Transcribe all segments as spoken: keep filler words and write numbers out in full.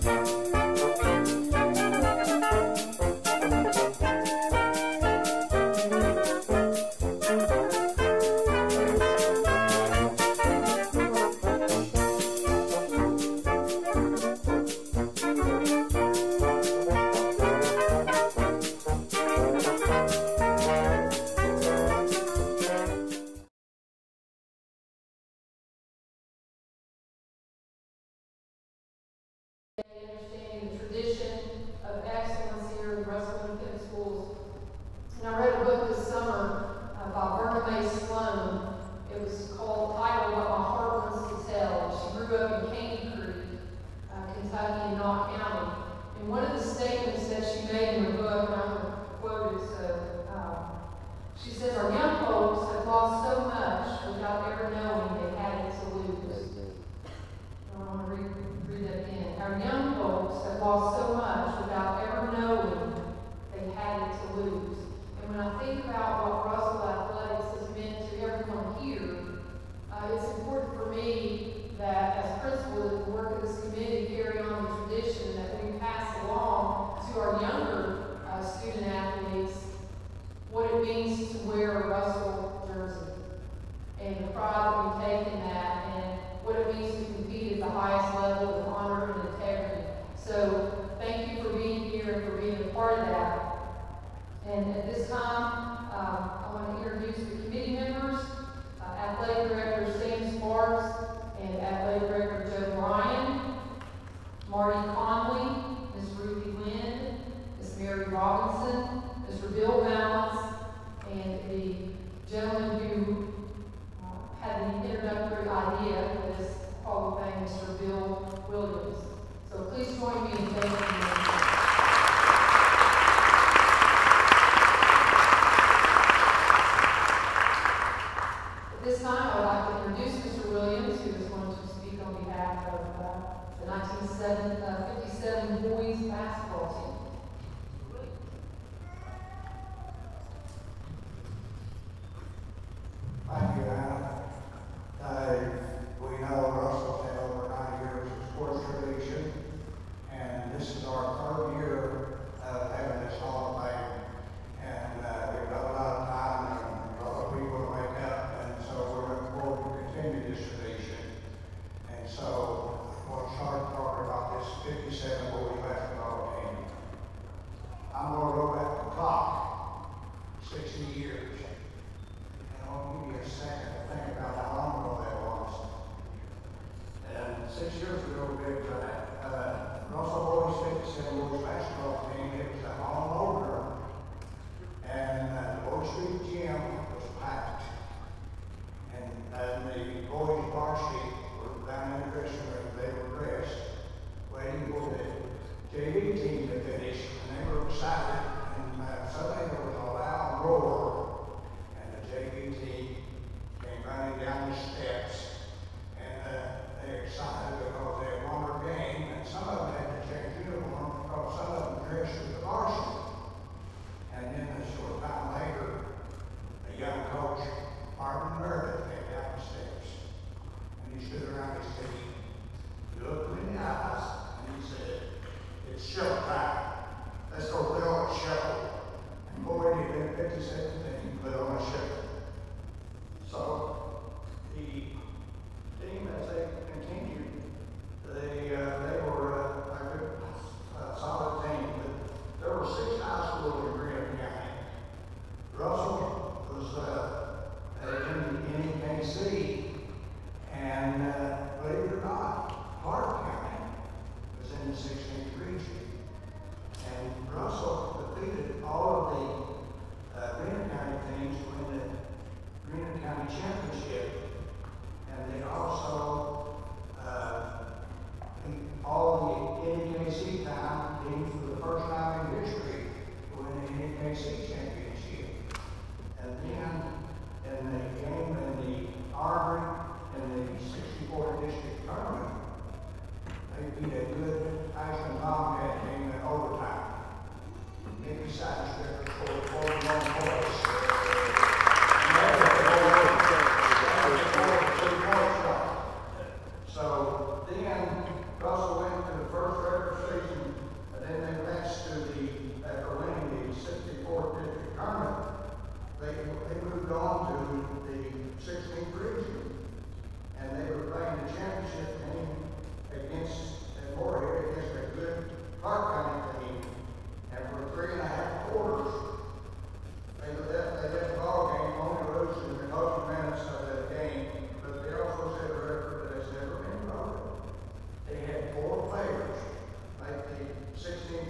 Understanding the tradition of excellence here in Russell Independent Schools. And I read a book this summer uh, by Verna Mae Sloan. It was called, titled What My Heart Wants to Tell. She grew up in Caney Creek, uh, Kentucky, in Knott County. And one of the statements that she made in her book, and I'm going to quote it, so uh, she says, "Our young folks have lost so much without ever knowing they had it to lose." I want to read, read that again. Our young folks have lost so much without ever knowing they had it to lose. And when I think about what Russell Athletics has meant to everyone here, uh, it's important for me that as principal, that the work of this committee carry on the tradition that we pass along to our younger uh, student athletes what it means to wear a Russell jersey and the pride that we take in that, and what it means to compete at the highest level with honor and integrity. So thank you for being here and for being a part of that. And at this time, um, I want to introduce the committee members, uh, Athletic Director Sam Sparks and Athletic Director Joe Bryan, Marty Conley, Miz Ruthie Lynn, Miz Mary Robinson, Mister Bill Balance, and the gentleman who uh, had the introductory idea for this Hall of Fame, Mister Bill Williams. So please join me in thanking them. At this time, I would like to introduce Mister Williams, who is going to speak on behalf of uh, the nineteen fifty-seven boys basketball team. Thank you, Anna. Uh, we know Russell's had over ninety years of sports tradition, and this is our third year of having this Hall of Fame. And uh, we've got a lot of time and a lot of people to wake up, and so we're looking forward to continue this tradition. And so we'll start talking about this fifty-seven boys basketball team. I'm going to go back the clock, sixty years. I'll give you a second to think about how long ago that was. And six years ago, big time. Uh, Russell Boys fifty-seven boys basketball team, it was a home opener. And uh, the Oak Street gym was packed. And, and the boys varsity were down in the dressing room. They were dressed, waiting for the J V team to finish. And they were excited. And uh, suddenly there was a loud roar. J V team came running down the steps, and uh, they're excited because they won their game, and some of them had to change uniform because some of them dressed as the varsity. And then a short time later, the young coach, Marvin Meredith, came down the steps, and he stood around his team. He looked them in the eyes, and he said, "It's show time. Let's go put on a show." And boy, he did fifty-seven team put on a show. So the team, as they continued, they uh, they were uh, a good, uh, solid team. But there were six high schools in Greene County. Russell was uh, in N E K C, and uh, believe it or not, Clark County was in the sixteenth region. And Russell defeated all of the uh, Greene County teams to win the Greene County Championship, and they also uh, beat all the N E K C time teams for the first time in history to win the N E K C Championship. And then in the game in the Armory in the sixty-four district tournament, they beat a good Ashland Tomcat team in overtime. Mickey Sidestep scored forty-one points. So then Russell went to the first regular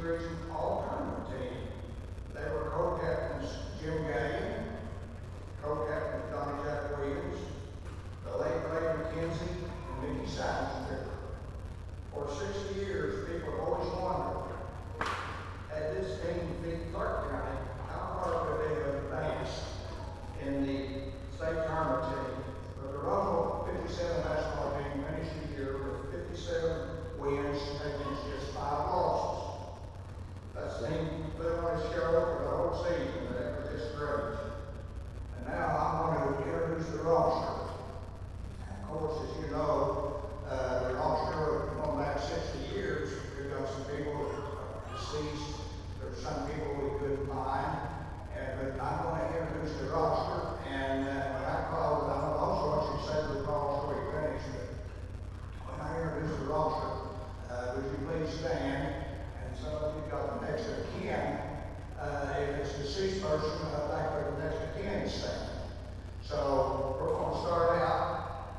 Region All-Tournament team. They were co-captains Jim Gallion, co-captain Donnie Jack Williams, the late Ray McKenzie, and Mickey Seidenberg. For sixty years, people have always wondered, had this team beat Clark County, how far could they have advanced in the state tournament team? But the Roswell fifty-seven basketball team finished the year with fifty-seven wins against just five losses. That's the team put on its show for the whole season, and that was just great. And now I'm going to introduce the roster. And of course, as you know, uh, the roster going back sixty years, we've got some people deceased, there's some people we couldn't find, and, but I'm going to introduce the roster, and uh, when I call, I also want you to say the call so we finish, but when I introduce the roster, uh, would you please stand? And some of you got the next of kin. Uh, if it's a deceased person, I'd like for the next of kin to stand. So we're going to start out.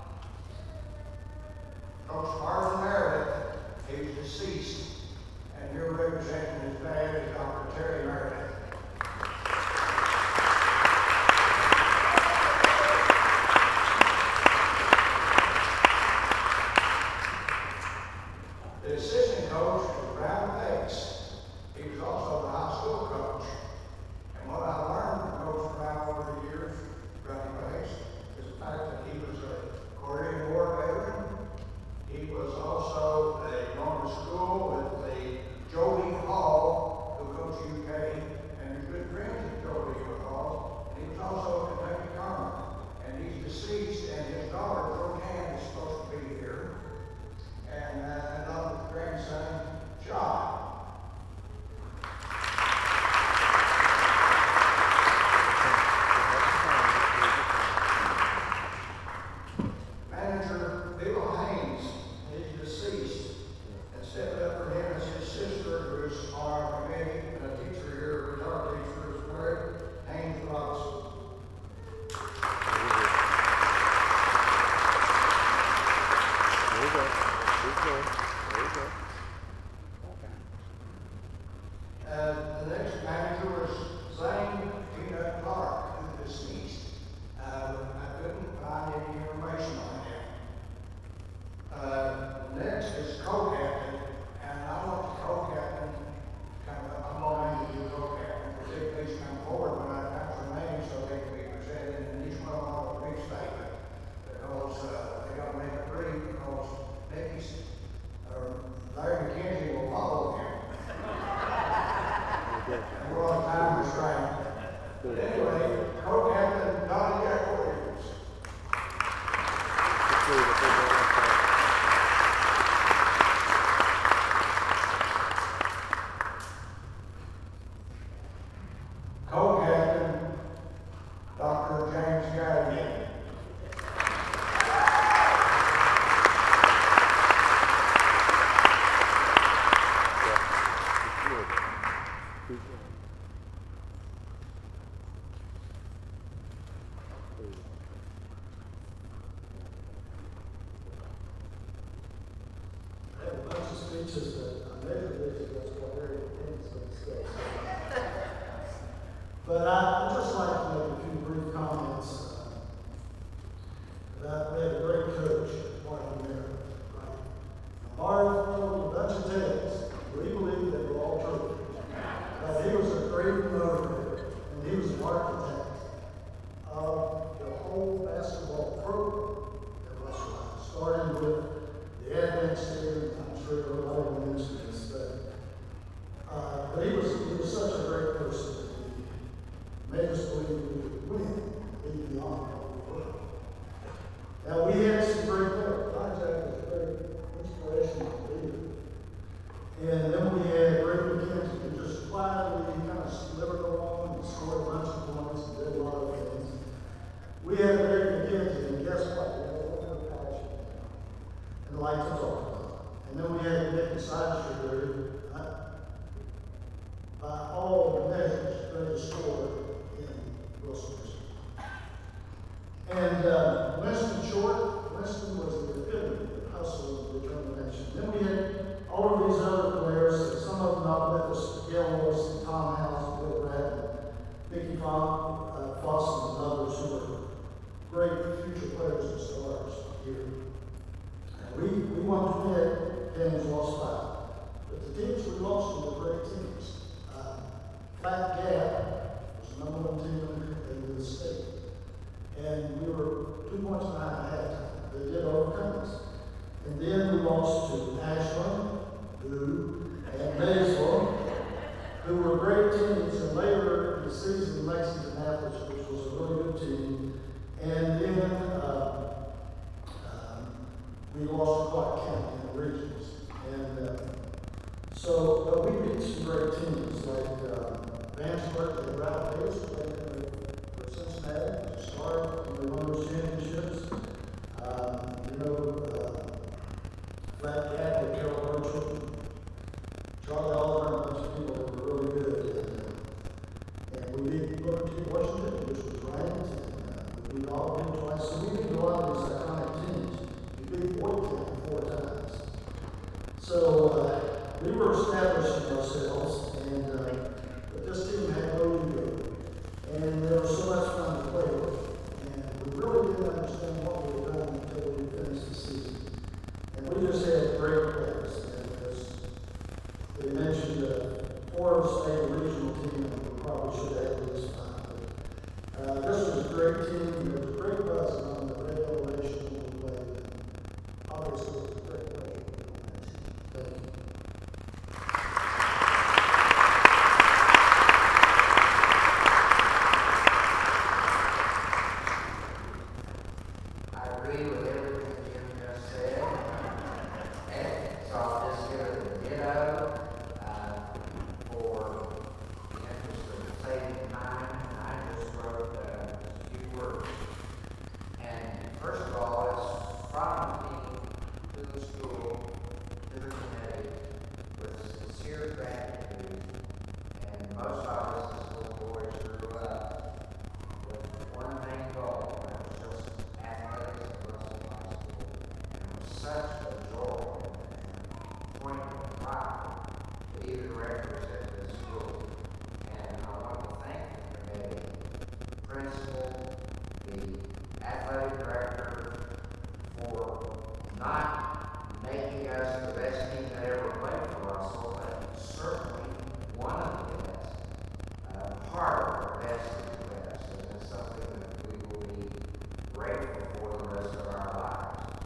Coach Marvin Meredith, he's deceased, and you're representing his dad is Doctor Terry Meredith. The assistant coach was Brown Bates. He was also the high school coach. And what I learned from Coach Brown over the years, Brown Bates, is the fact that he was a Korean War veteran. He was also a going to school with the Joe Lee Hall, who coached U K, and is good friends with Joe Lee Hall. And he was also a Kentucky Colonel. And he's deceased, and his daughter, Roseanne, is supposed to be here. And uh, another grandson, John. Manager Bill Haynes, he's deceased, and stepped up for him as his sister, who is on our committee, and a teacher here, who's our teacher, is Mary Haynes Robinson. There you go. There you go. There you go. Uh, the next manager was Zane Peanut Clark, who is deceased. Uh, I couldn't find any information on him. Uh, next is co-captain, and I want the co-captain, kind of, I'm going to do co-captain, would you please come forward when I announce their name so they can be presented in each one of a brief statement. Because uh, they got to make it brief, because Nicky's, or Larry McKenzie will follow him. And we're on time restraint. But anyway, co-captain Donnie Jack Williams. Co-captain Doctor James Gallion. I have a bunch of speeches that I never did against what Harry King's going to say. But I- I'd just like to make a few brief comments uh, about we had a great coach, Martin Merritt. Right? Martin told a bunch of tales. We believe they were all true. But he was a great motivator, and he was an architect of the whole basketball program at West Ryan, starting with the Advent series. I'm sure everybody will mention this, but, uh, but he was he was such a great person. He made us believe we could win, be beyond what we were. Now we had some great players. Don Jack was a very inspirational leader. And then we had Ray McKenzie, who just quietly kind of slithered along and scored a bunch of points and did a lot of things. We had Ray McKenzie, and guess what? We had a little passion and like to talk about. And then we had Nick Seidenberg, who, uh, by all measures, greatest scorer in Wilson, Michigan. And uh, Winston Short, Winston was the epitome of hustle and determination. Then we had all of these other players, some of them not with us Gilmore, Tom House, Bill Brad, Mickey Fon- uh, Foss, and others who are great future players and stars here. And we, we won twenty-eight games, lost five. But the teams we lost were great teams. Uh, Flat Gap was the number one team in the state. And we were two points behind at halftime. They did overcome us. And then we lost to Ashland, who, and Maysville, who were great teams. And later in the season, Lexington Athletes, which was a really good team. And then uh, um, we lost to Clark County in the regionals. And uh, so, but we beat some great teams like uh, Vansburg and Ralph Davis played for Cincinnati, as a star, and they won those championships. Um, you know, uh, Flat Cat with Carol Burchell, Charlie Oliver, and a bunch of people that were really good. And, uh, and we beat Booker T. Washington, which was ranked, and uh, we beat Auburn twice. So we beat a lot of these iconic teams. We beat Boytown four times. So uh, we were establishing ourselves, and uh, but this team had no ego, and they were so much fun to play with. And we really didn't understand what we were doing until we finished the season. And we just had great players. And as they mentioned, uh, Forest made a regional team, and we probably should have had this five. But uh, this was a great team, and there was a great buzz on the Red Elevation when we played. And obviously, it was a great pleasure to be on that team. Thank you. I agree with everything Jim just said. And so I'll just give it a ditto uh, for the interest of saving time. And I just wrote uh, a few words. And first of all, it's from me to the school, to the committee, with sincere gratitude. And most of us as little boys grew up with one main goal, and that was just athletics at Russell High School. And it was such a joy and point of pride to be the directors at this school. And I want to thank the committee, principal, the athletic director, for not making us the best team that ever played for Russell, but certainly one of the best, uh, part of our best of the best, and it's something that we will be grateful for the rest of our lives.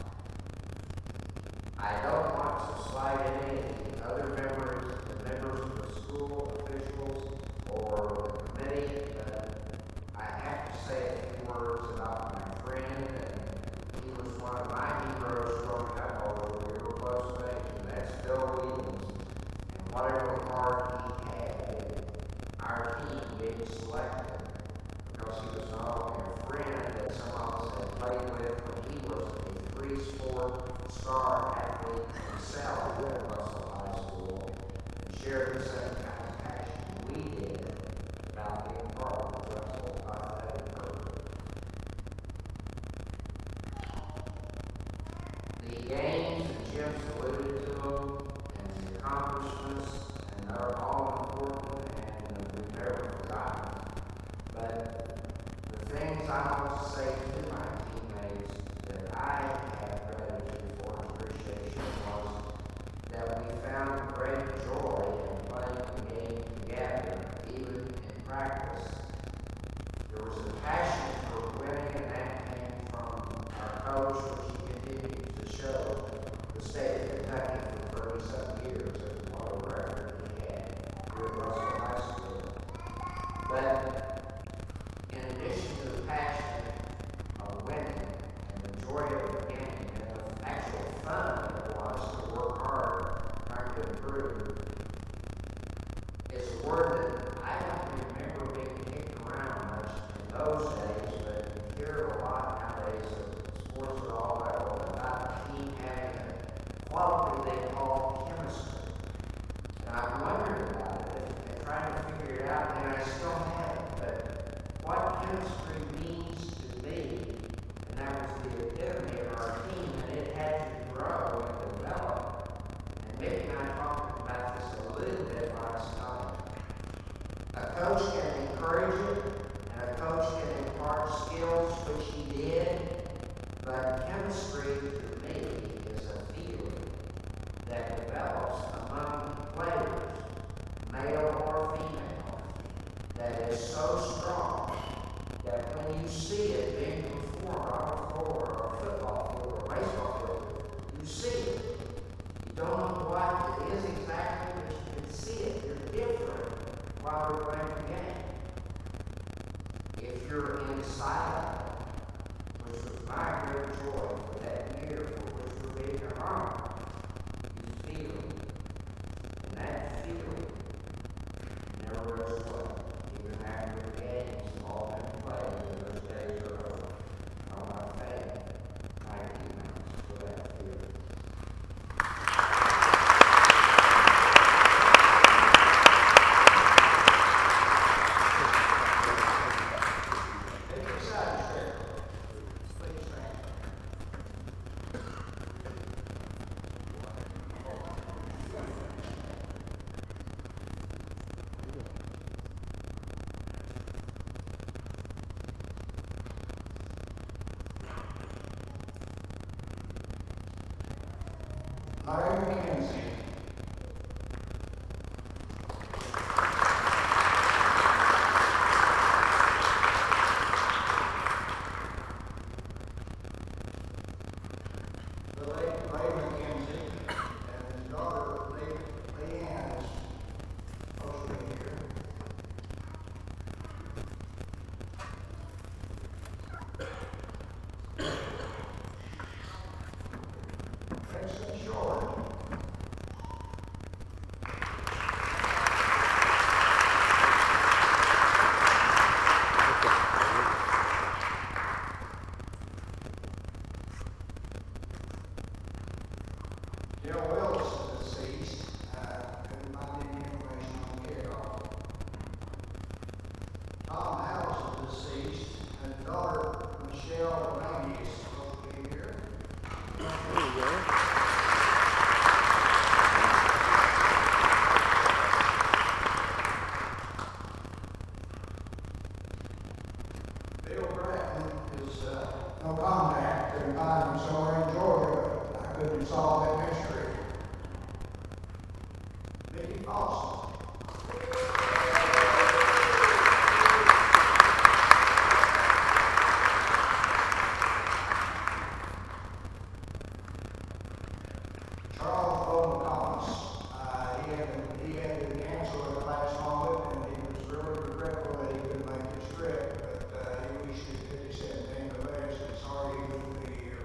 I don't want to slight any of the other members, the members of the school, officials, or the committee, but I have to say a few words about my friend, and he was one of my heroes growing up, although we were close to age, and that's Bill Williams. And whatever part he had, our team being selected, because he was not only a friend that some of us had played with, but he was a three-sport star athlete himself at Russell High School, and shared the same kind of passion we did about being part of the Russell Athletic program. The games that Jim's alluded to them, and the accomplishments, and they're all important, and we've never forgotten. But the things I want to say to my teammates that I have gratitude for and appreciation was that we found great joy in playing the game together, even in practice. There was a passion for winning, and that came from our coach, which he continued to show the state of Kentucky for thirty-seven years, and what a record he had here at Russell High School. But in addition to the passion of winning and the joy of the game and the actual fun that it was to work hard trying to improve, is a word that I don't remember being kicked around much in those days, but you hear a lot nowadays of sports at all levels about a team having a quality they call chemistry. And I've wondered about it and tried to figure it out, and I still haven't. But what chemistry means to me, and that was the epitome of our team, and it had to grow and develop. And Mick and I talked about this a little bit last night. skills, which he did, but chemistry to me is a feeling that develops among players, male or female, that is so strong that when you see it being performed on a floor, or a football field, or a baseball field, you see it. You don't know what it is exactly, but you can see it. You're different while we're playing the game. If you're inside, which was my great joy for that year for which we're being honored, you feel it. And that feeling never goes away. Even after the games have all been played and those days are over. I want to thank Mighty Mouse for that feeling. Take your side chair. Please stand. Larry McKenzie. The late Ray McKenzie and his daughter, Lee- Leanne, is supposed to be here. Jason Short. Jill Wills is deceased. Uh, couldn't find any information on Carol. Tom House is deceased, and his daughter, Michelle Rainey, is supposed to be here. There you go. Bill Bratton is, uh, no contact, couldn't find him somewhere in Georgia, but I couldn't solve that mystery. Mickey Foster. Charles Bowman Thomas, uh, he had, he had the cancer at the last moment, and he was really regretful that he couldn't make this trip, but, uh, he wished his fifty-seventh the best, and sorry he couldn't be here.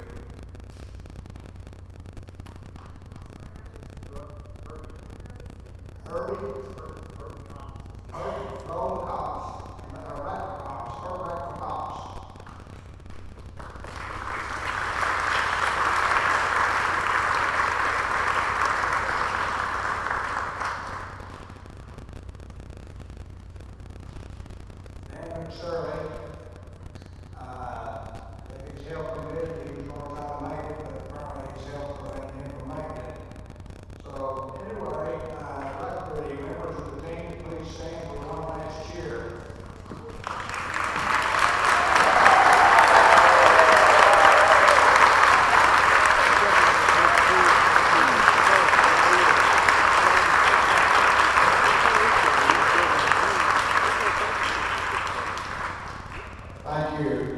Herbie, Herbie Bowman Thomas, or Rackle Thomas, or Rackle Thomas. Aaron Shirley, uh, if his health permitted, he was going to try to make it, but apparently his health prevented him from making it. So anyway, uh, I'd like for the members of the team to please stand for one last cheer. Thank you.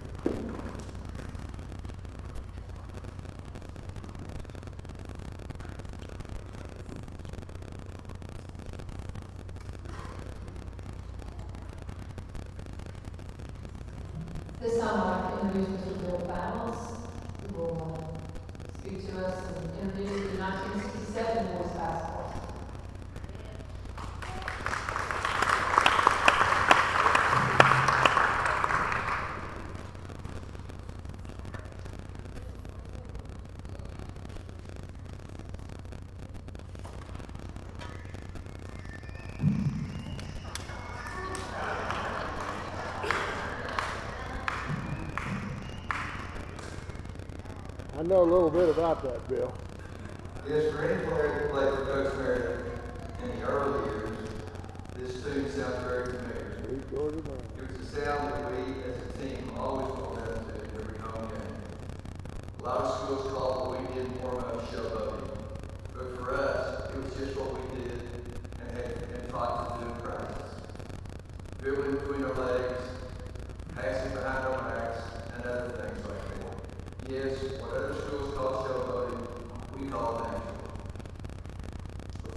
This time I'd like to introduce Mister Bill Fowles, who will uh, speak to us and introduce the nineteen sixty-seven boys basketball team. I know a little bit about that, Bill. Yes, for any player that played for Coach Meredith in the early years, this tune sounds very familiar. Sweet Georgia man. It was the sound that we as a team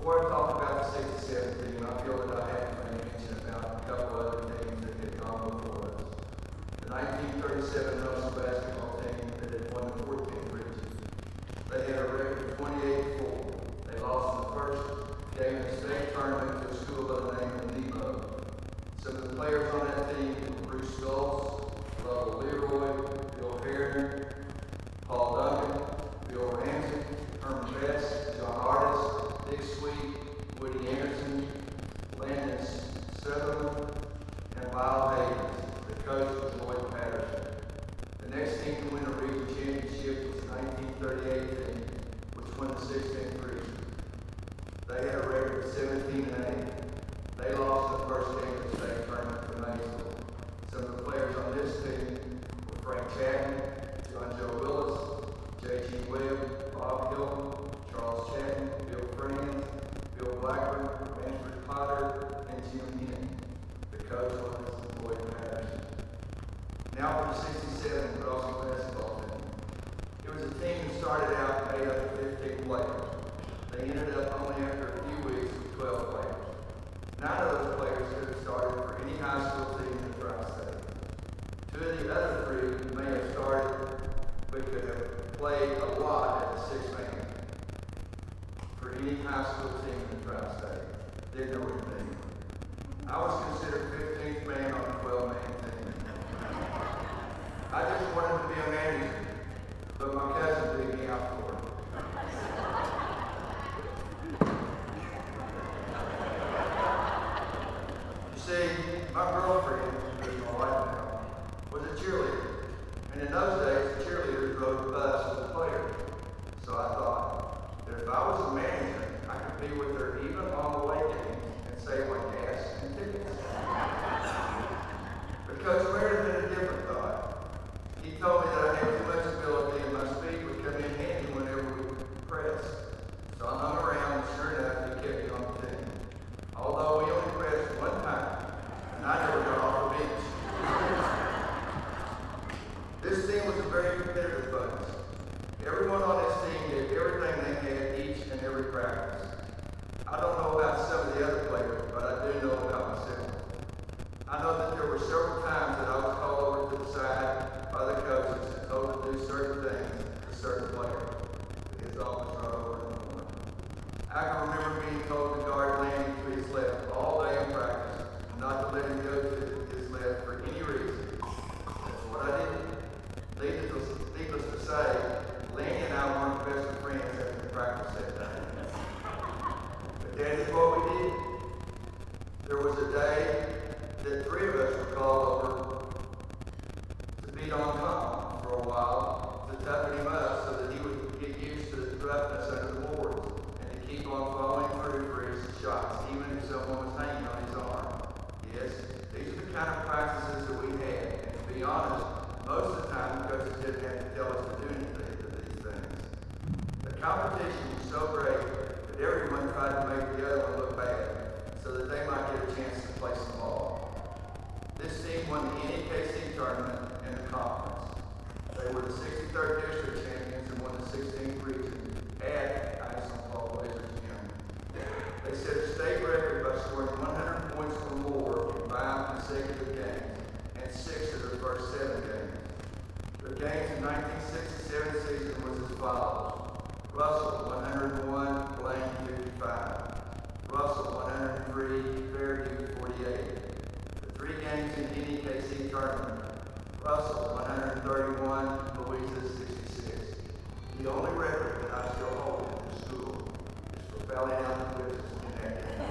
Before I talk about the sixty-seven team, I feel that I have to mention about a couple other teams that had gone before us. The nineteen thirty-seven Russell basketball team that had won the fourteenth region. They had a record of twenty-eight and four. They lost in the first game of the state tournament to a school by the name of Nebo. Some of the players on that team were Bruce Stoltz, Lovell Leroy, Bill Herring, Paul Duncan, Bill Ramsey, Herman Best, John Artis, Dick Sweet, Woody Anderson, Landon Sutherland, and Lyle Hayes. The coach was Lloyd Patterson. The next team to win a region championship was the nineteen thirty-eight team, which won the sixteenth region. They had a record of seventeen and eight. They lost the first game of the state tournament to Maysville. Some of the players on this team were Frank Chapman, John Joe Willis, J G Webb, Bob Hilton, Charles Chapman, Bill Franz, Bill Blackburn, Manfred Potter, and Jim Henn. The coach was Lloyd Patterson. Now for the sixty-seven Crossing basketball team. It was a team that started out made up of fifteen players. They ended up only after a few weeks with twelve players. Nine of those players could have started for any high school team in the Tri-State. Two of the other three may have started, but could have played a lot at the six man for any high school team in the Tri-State. Didn't know what it meant. I was considered fifteenth man on a twelve man team. I just wanted to be a manager, but my cousin beat me out for it. You see, my girlfriend, who's my wife now, was a cheerleader. And in those days, cheerleaders rode the bus with the players. So I thought that if I was a manager, I could be with her even on the way games and save my gas and tickets. But Coach Meredith had a different thought. He told me that I had too much ability and my speed would come in handy whenever we pressed. So I hung around and sure enough, he kept me on the team. Although we only pressed one time, and I never got off the bench. This team was a very competitive bunch. Everyone on this team did everything they had each and every practice. I don't know about some of the other players, but I do know about myself. I know that there were several times that I was called over to the side by the coaches and told to do certain things to certain players. His office right over in the corner. I can remember being told to guard Landy to his left all day in practice, and not to let him go to his left for any reason. That's what I did. Needless, needless to say, Landy and I weren't best of friends after the practice that day. But that is what we did. There was a day that three of us were called over to beat on Tom for a while, to toughen him up so that he would get used to the roughness under the boards, and to keep on following through for his shots, even if someone was hanging on his arm. Yes, these are the kind of practices that we had, and to be honest, most of the time the coaches didn't have to tell us to do anything to these things. The competition was so great that everyone tried to make the other one look bad, so that they might get a chance to play some ball. This team won the N E K C tournament and the conference. They were the sixty-third district champions and won the sixteenth region at Isom Paul Blazers Gym. They set a state record by scoring one hundred points or more in five consecutive games and six of their first seven games. Their games in nineteen sixty-seven season was as follows. Russell, one hundred one, Blaine, fifty-five. Russell, one hundred three, Fairview, forty-eight. The three games in N E K C tournament. Russell, one hundred thirty-one, Louisa, sixty-six. The only record that I still hold in the school is for fouling out the witches in that game.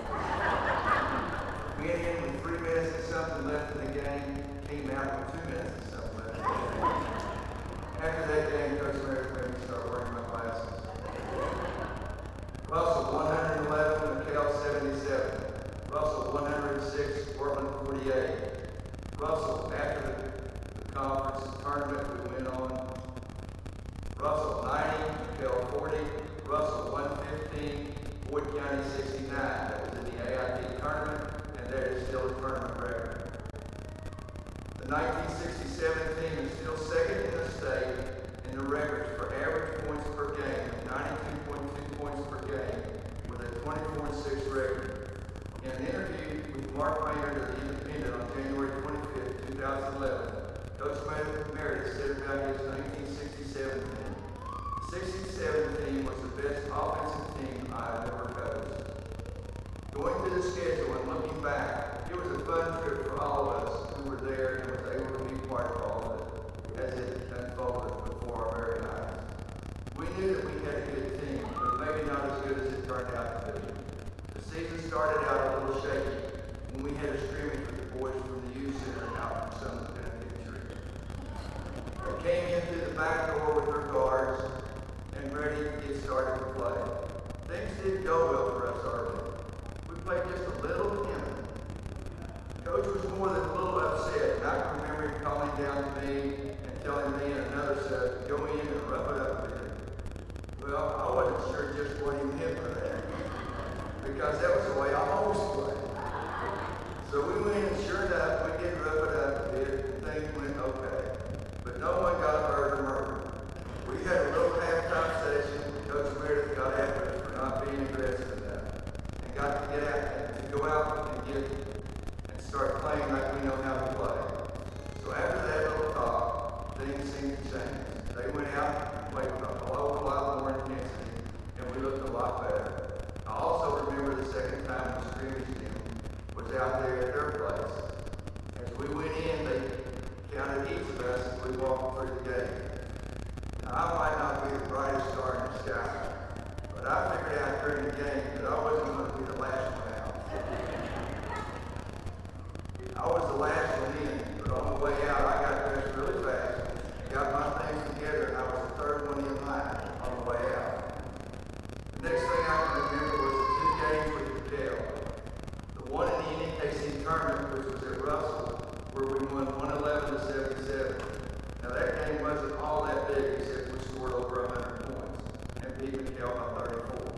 We had in with three minutes and something left in the game, came out with two minutes and something left in the game. After that game, Coach Meredith made me start wearing my glasses. Russell, one hundred eleven, McHale, seventy-seven. Russell, one hundred six, Portland, forty-eight. Russell, after the, the conference tournament, we went on. Russell, ninety, McHale, forty. Russell, one fifteen, Boyd County, sixty-nine. That was in the A I T tournament, and that is still a tournament record. The nineteen sixty-seven team is still second in the state in the records for average points per game, ninety-two point two points per game, with a twenty-four forty-four to six record. In an interview with Mark Maynard of the Independent on January twenty-fifth, two thousand eleven, Coach Meredith said about his nineteen sixty-seven team. The sixty-seven team was the best offensive team I have ever coached. Going through the schedule and looking back, it was a fun trip for all of us who were there and was able to be part of all of it as it unfolded before our very eyes. We knew that we had a good team, but maybe not as good as it turned out to be. The season started out a little shaky when we had a scrimmage with the boys from the youth center out from Summit Penitentiary. We came in through the back door with our guards and ready to get started to play. Things didn't go well for us early. We played just a little timid. Coach was more than a little upset, and I can remember him calling down to me and telling me and another sub to go in and rough it up a bit. Well, I wasn't sure just what he meant by that, because that was the way I always played. So we went and sure enough, we did rough it up a bit, and things went okay. But no one got hurt or murdered. We had a little halftime session, and Coach Meredith got after us for not being aggressive enough, and got to get out, to go out and get and start playing like we know how to play. So after that little talk, things seemed to change. They went out and played with a whole lot more intensity, and we looked a lot better. I also remember the second time we scrimmaged him was out there at their place. As we went in, they counted each of us as we walked through the gate. Now, I might not be the brightest star in the sky, but I figured out during the game that I wasn't going to be the last one out. I was the last one in, but on the way out, I got dressed really fast, got my things together, and I was the third one in line on the way out. The next thing I can remember was the two games with the Dell. The one in the N K C tournament, which was at Russell, where we won one eleven to seventy-seven. Now that game wasn't all that big, except we scored over one hundred points and beat McHale by thirty-four.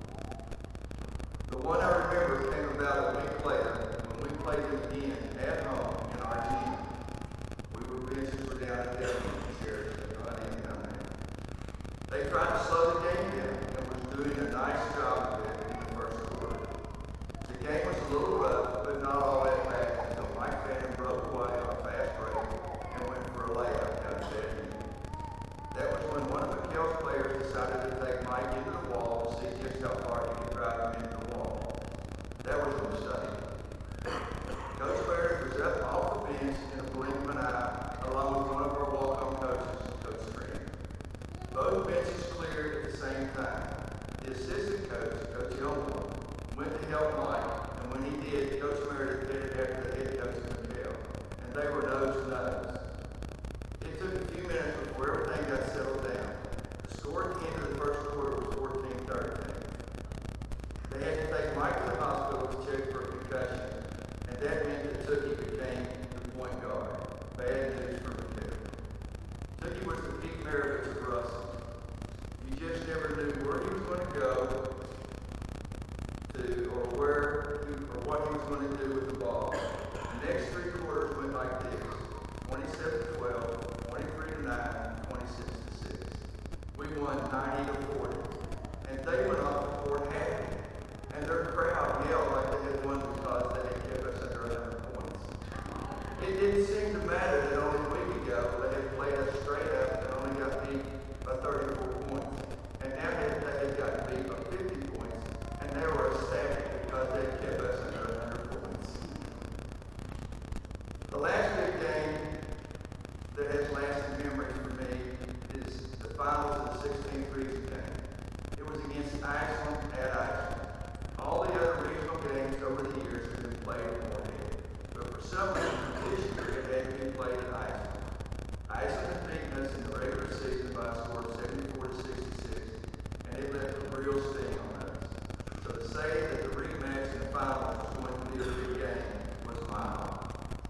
The one I remember came about a week later when we played them again at home in our gym. We were benches were down at Devon chairs, so I didn't come there. They tried to slow the game down and was doing a nice job of it in the first quarter. The game was a little rough, but not all that bad until Mike Fannin broke away on a fast break and went for a layup down the dead end. That was when one of McHale's players decided to take Mike into the wall to see just how far he could drive him into the wall. That was a mistake. Coach Meredith was up off the bench in a blink of an eye, along with one of our walk-on coaches, Coach Green. Both benches cleared at the same time. The assistant coach, Coach Elmore, went to help Mike, and when he did, Coach Meredith headed after the head coach of McHale, and they were nose to nose. It took a few minutes before everything got settled down. The score at the end of the first quarter was fourteen thirteen. They had to take Mike to the hospital to check for a concussion, and that meant that Tookie became the point guard. Bad news for McHale. Tookie was the Pete Maravich of Russell. You just never knew where he was going to go to, or where, he, or what he was going to do with the ball. The next three quarters went like this: twenty-seven to twelve, twenty-three to nine, twenty-six to six. We won ninety to forty, and they went off the court happy. And their crowd yelled like they had won because they had kept us under one hundred points. It didn't seem to matter that only a week ago they had played us straight up and only got beat by thirty-four points. And now they had gotten beat by fifty points, and they were ecstatic because they had kept us under one hundred points. The last big game that has lasting memories for me is the finals of the sixteenth region game. It was against Iceland at Iceland. All the other regional games over the years have been played at Moorhead, but for some reason this year it had to be played at Iceland. Iceland had beaten us in the regular season by a score of seventy-four to sixty-six, and it left a real sting on us. So to say that the rematch in the finals was going to be a big game was mild.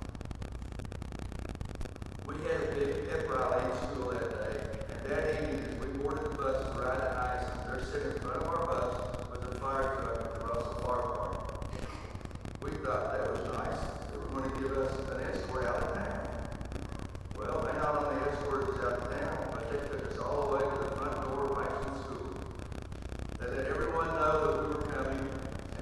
We had a big pep rally in school that day, and that evening as we boarded the bus to ride to Iceland, there sitting in front of our bus was a fire truck at the Russell Fire Park. We thought that was nice. They were going to give us an escort out of town. Well, they not only escorted us out of town, but they took us all the way to the front door of Iceland School. They let everyone know that we were coming,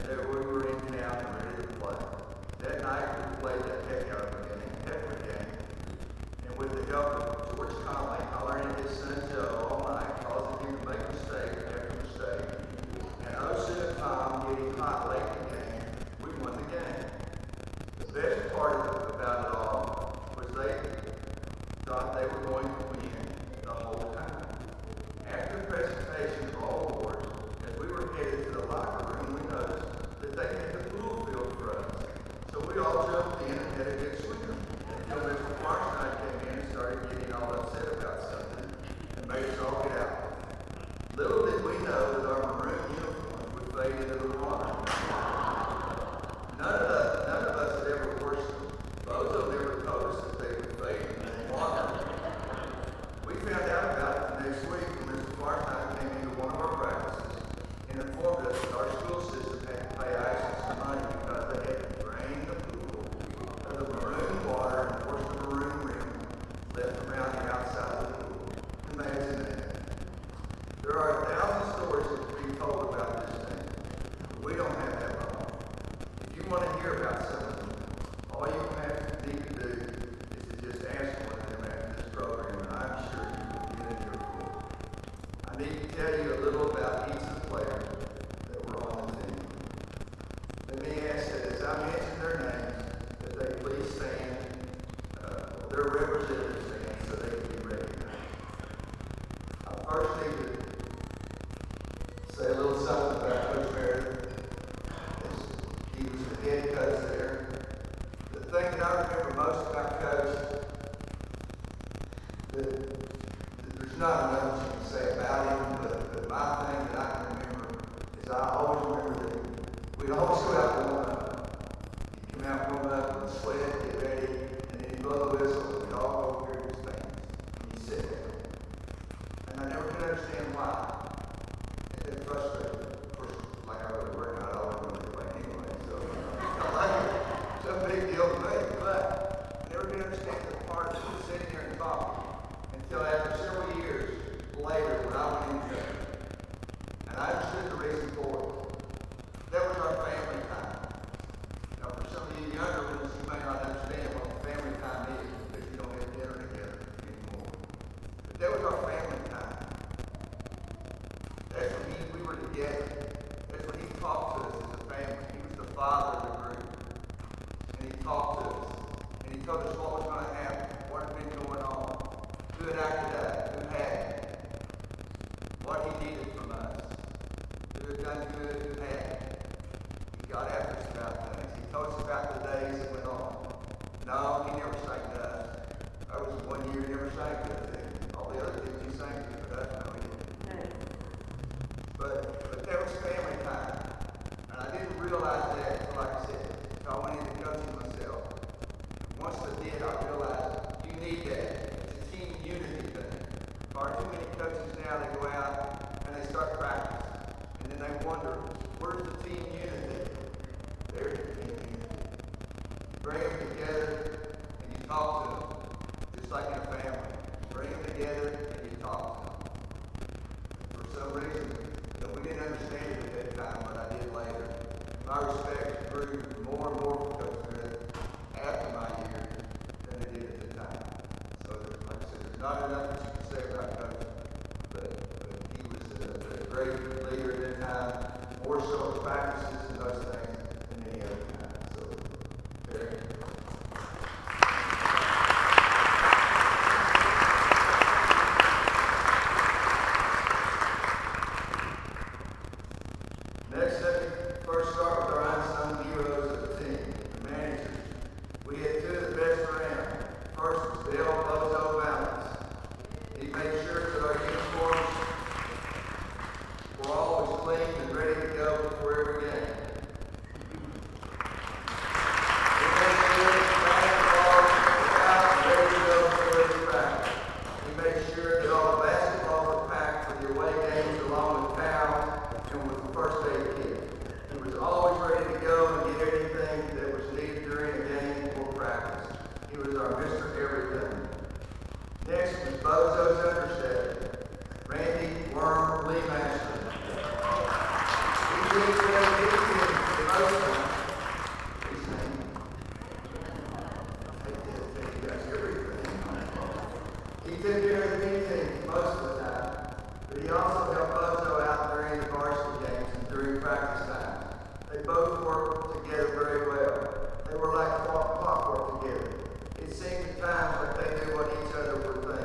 they were going to win the whole time. After the presentation of all awards, as we were headed to the locker room, we noticed that they had the pool filled for us. So we all jumped in and had a good swim until Mister Farnside came in and started getting all upset about something and made us all get out. Little did we know that our maroon uniforms would fade into the water. None of us, none of us had ever washed them. Bozo never told us that they would fade into the water. We found out about it the next week when Mister Farnside came into one of our practices and informed us that our school system had to pay ISIS some money because they had to drain the pool of the maroon water and force the maroon rim left around the outside of the pool. Imagine that. There are a thousand stories that can be told about this thing, but we don't have that long. If you want to hear about some of them, all you have need to do is to just ask one of them after this program, and I'm sure you will get in your pool. I need to tell you a little about each of the players that were on the team. Let me ask that as I mention their names, that they please stand, uh, their representatives stand so they can be recognized. I first need to say a little something about Coach Meredith. He was the head coach there. The thing that I remember most about Coach, that, that there's not enough you can say about him, but, but my thing that I can remember is I always remember that we'd always go out and warm up. He'd come out, warm up, and sweat, get ready, and then he'd blow the whistle, and we'd all go over to his fans. And he'd sit there. And I never could understand why. It frustrated. Of course, like I really work out, I always want to play anyway, so it's not like it's a big deal to me, but I never did understand the part of sitting here and talking until after several years later when I went into it. And I understood the reason for it. That was our family time. Now, for some of you younger ones, you may not understand what family time is because you don't have dinner together anymore. But that was our family time. That's when he, we were together. That's when he talked to us as a family. He was the father of the group. And he talked to us. And he told us what was going to happen, what had been going on, who had acted up, who hadn't, what he needed from us, who had done good, who hadn't. He got after us about things. He told us about the days that went on. No, he never sang to us. There was one year he never sang to us. All the other kids he sang to, but us, no, he didn't. But, but that was family time. And I didn't realize that until, like I said, I went into coaching myself. Once I did, I realized you need that. It's a team unity thing. Far too many coaches now, they go out and they start practice. And then they wonder, where's the team unity? There's the team unity. You bring them together and you talk to them. Just like in a family. You bring them together and you talk to them. For some reason, we didn't understand it at that time, but I did later. My respect grew more and more for Coach Meredith after my year than it did at the time. So, like I said, there's not enough that you can say about Coach, but, but he was a, a great leader at that time, more so in practices and those things than any other time. So, Terry. Next, let me first start with our unsung heroes of the team, the managers. We had two of the best around. First was Dale Bozo Valance. He made sure that our uniforms were always clean and ready to go before every game. He made sure that the basketballs were out and ready to go before every practice. He made sure that all the basketballs were packed for the away games along with towels and with the first aid kit. He was always ready to go and get anything that was needed during a game or practice. He was our Mister Everything. Next was Bozo's understudy, Randy Worm Lee Master. He did what he did the most time. He sang. He did take you guys everything. He took care of the B team most of the time, but he also helped Bozo out during the varsity games and during practice time. They both worked together very well. They were like clockwork together. It seemed at times like they knew what each other were thinking.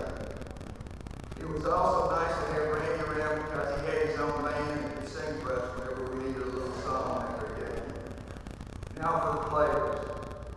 It was also nice to have Randy around because he had his own band and could sing for us whenever we needed a little song after a game. Now for the players.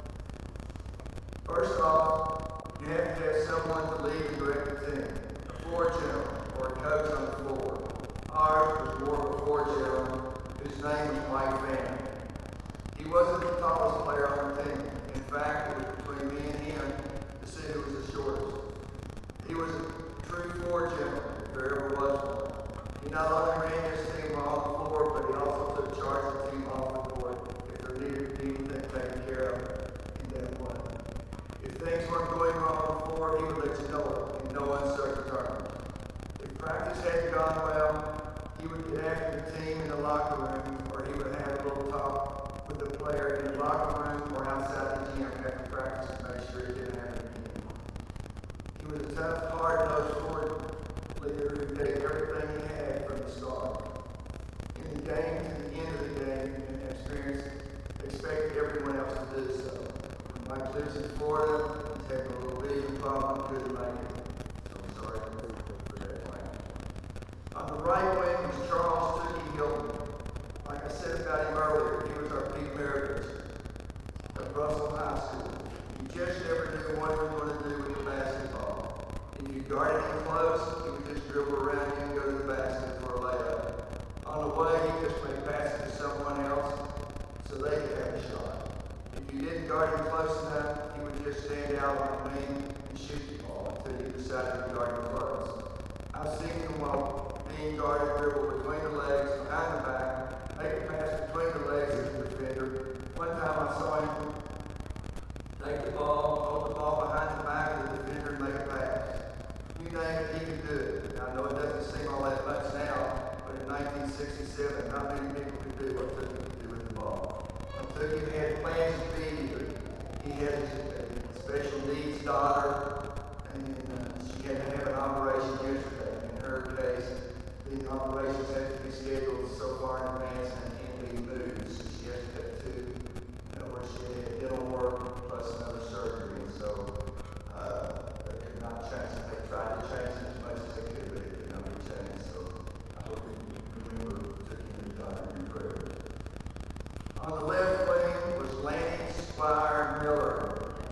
First off, you have to have someone to lead and direct the team, a floor general or a coach on the floor. Ours was more of a floor general, whose name was Mike Fanning. He wasn't the tallest player on the team. In fact, it was between me and him to see who was the shortest. He was a true floor general, if there ever was one. He not only ran his team on the floor, but he also took charge of the team off the court if there needed to be anything taken care of in that way. If things weren't going wrong on the floor, he would let you know it in no uncertain terms. If practice hadn't gone well, he would get after the team in the locker room, or he would have a little talk with the player in the locker room or outside the gym after practice to make sure it didn't happen again. He was a tough, hard-nosed court leader who gave everything he had from the start. In the game to the end of the game, and experience expected everyone else to do so. When Mike lives in Florida, he's having a little vision problem, couldn't make it. So I'm sorry for that plan. On the right wing was Charles Tookie Hilton. Like I said about him earlier, he was our Pete Maravich of Russell High School. You just never knew what he was going to do with the basketball. If you guarded him close, he would just dribble around you and go to the basket for a layup. On the way, he just made passes to someone else so they could have a shot. If you didn't guard him close enough, he would just stand out on the wing and shoot the ball until you decided to guard him close. I've seen him while being guarded dribble between the legs, behind the back, make a pass between the legs of the defender. One time I saw him take the ball, hold the ball behind the back of the defender and make a pass. You name it, he could do it. Now, I know it doesn't seem all that much now, but in nineteen sixty-seven, not many people could do what Tookie could do with the ball. Tookie had plans to be here. He had a special needs daughter, and uh, she had to have an operation yesterday. In her case, the operations had to be scheduled so far in advance and can't be moved. So she has to have two, you know, where she had dental work plus another surgery. And so uh, they could not change it. They tried to change it as much as they could, but it could not be changed. So I hope you remember Tookie's daughter in your prayers. On the left wing was Lanny Squire Miller.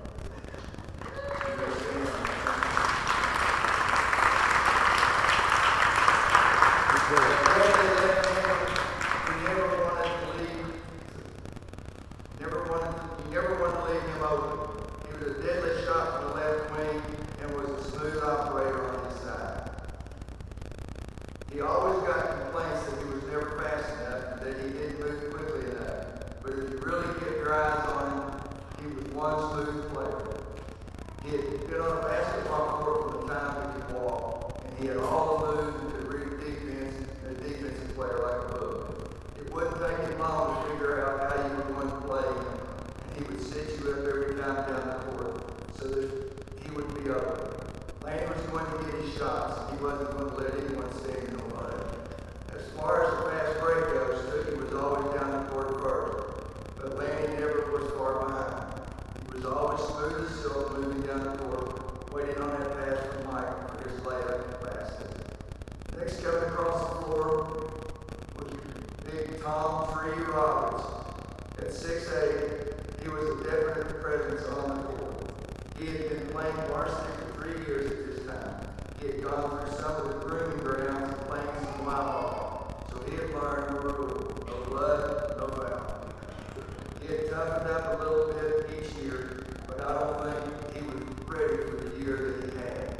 He always got complaints that he was never fast enough, that he didn't move quickly enough. But if you really kept your eyes on him, he was one smooth player. He had been on a basketball court from the time he could walk, and he had all the moves and could read defense, and a defensive player like a book. It wouldn't take him long to figure out how you were going to play him, and he would set you up every time down the court so that he would be open. Lanny was going to get his shots. He wasn't going to let anyone stand in the way. As far as the fast break goes, Tookie was always down the court first, but Lanny never was far behind. He was always smooth as silk moving down the court, waiting on that pass from Mike for his layup basket. Next coming across the floor was big Tom Tree Roberts. At six eight, he was a definite presence on the court. He had been playing varsity for three years at this time. He had gone through some of the grooming grounds and playing some wild ball, so he had learned the rule: no blood, no foul. He had toughened up a little bit each year, but I don't think he was ready for the year that he had.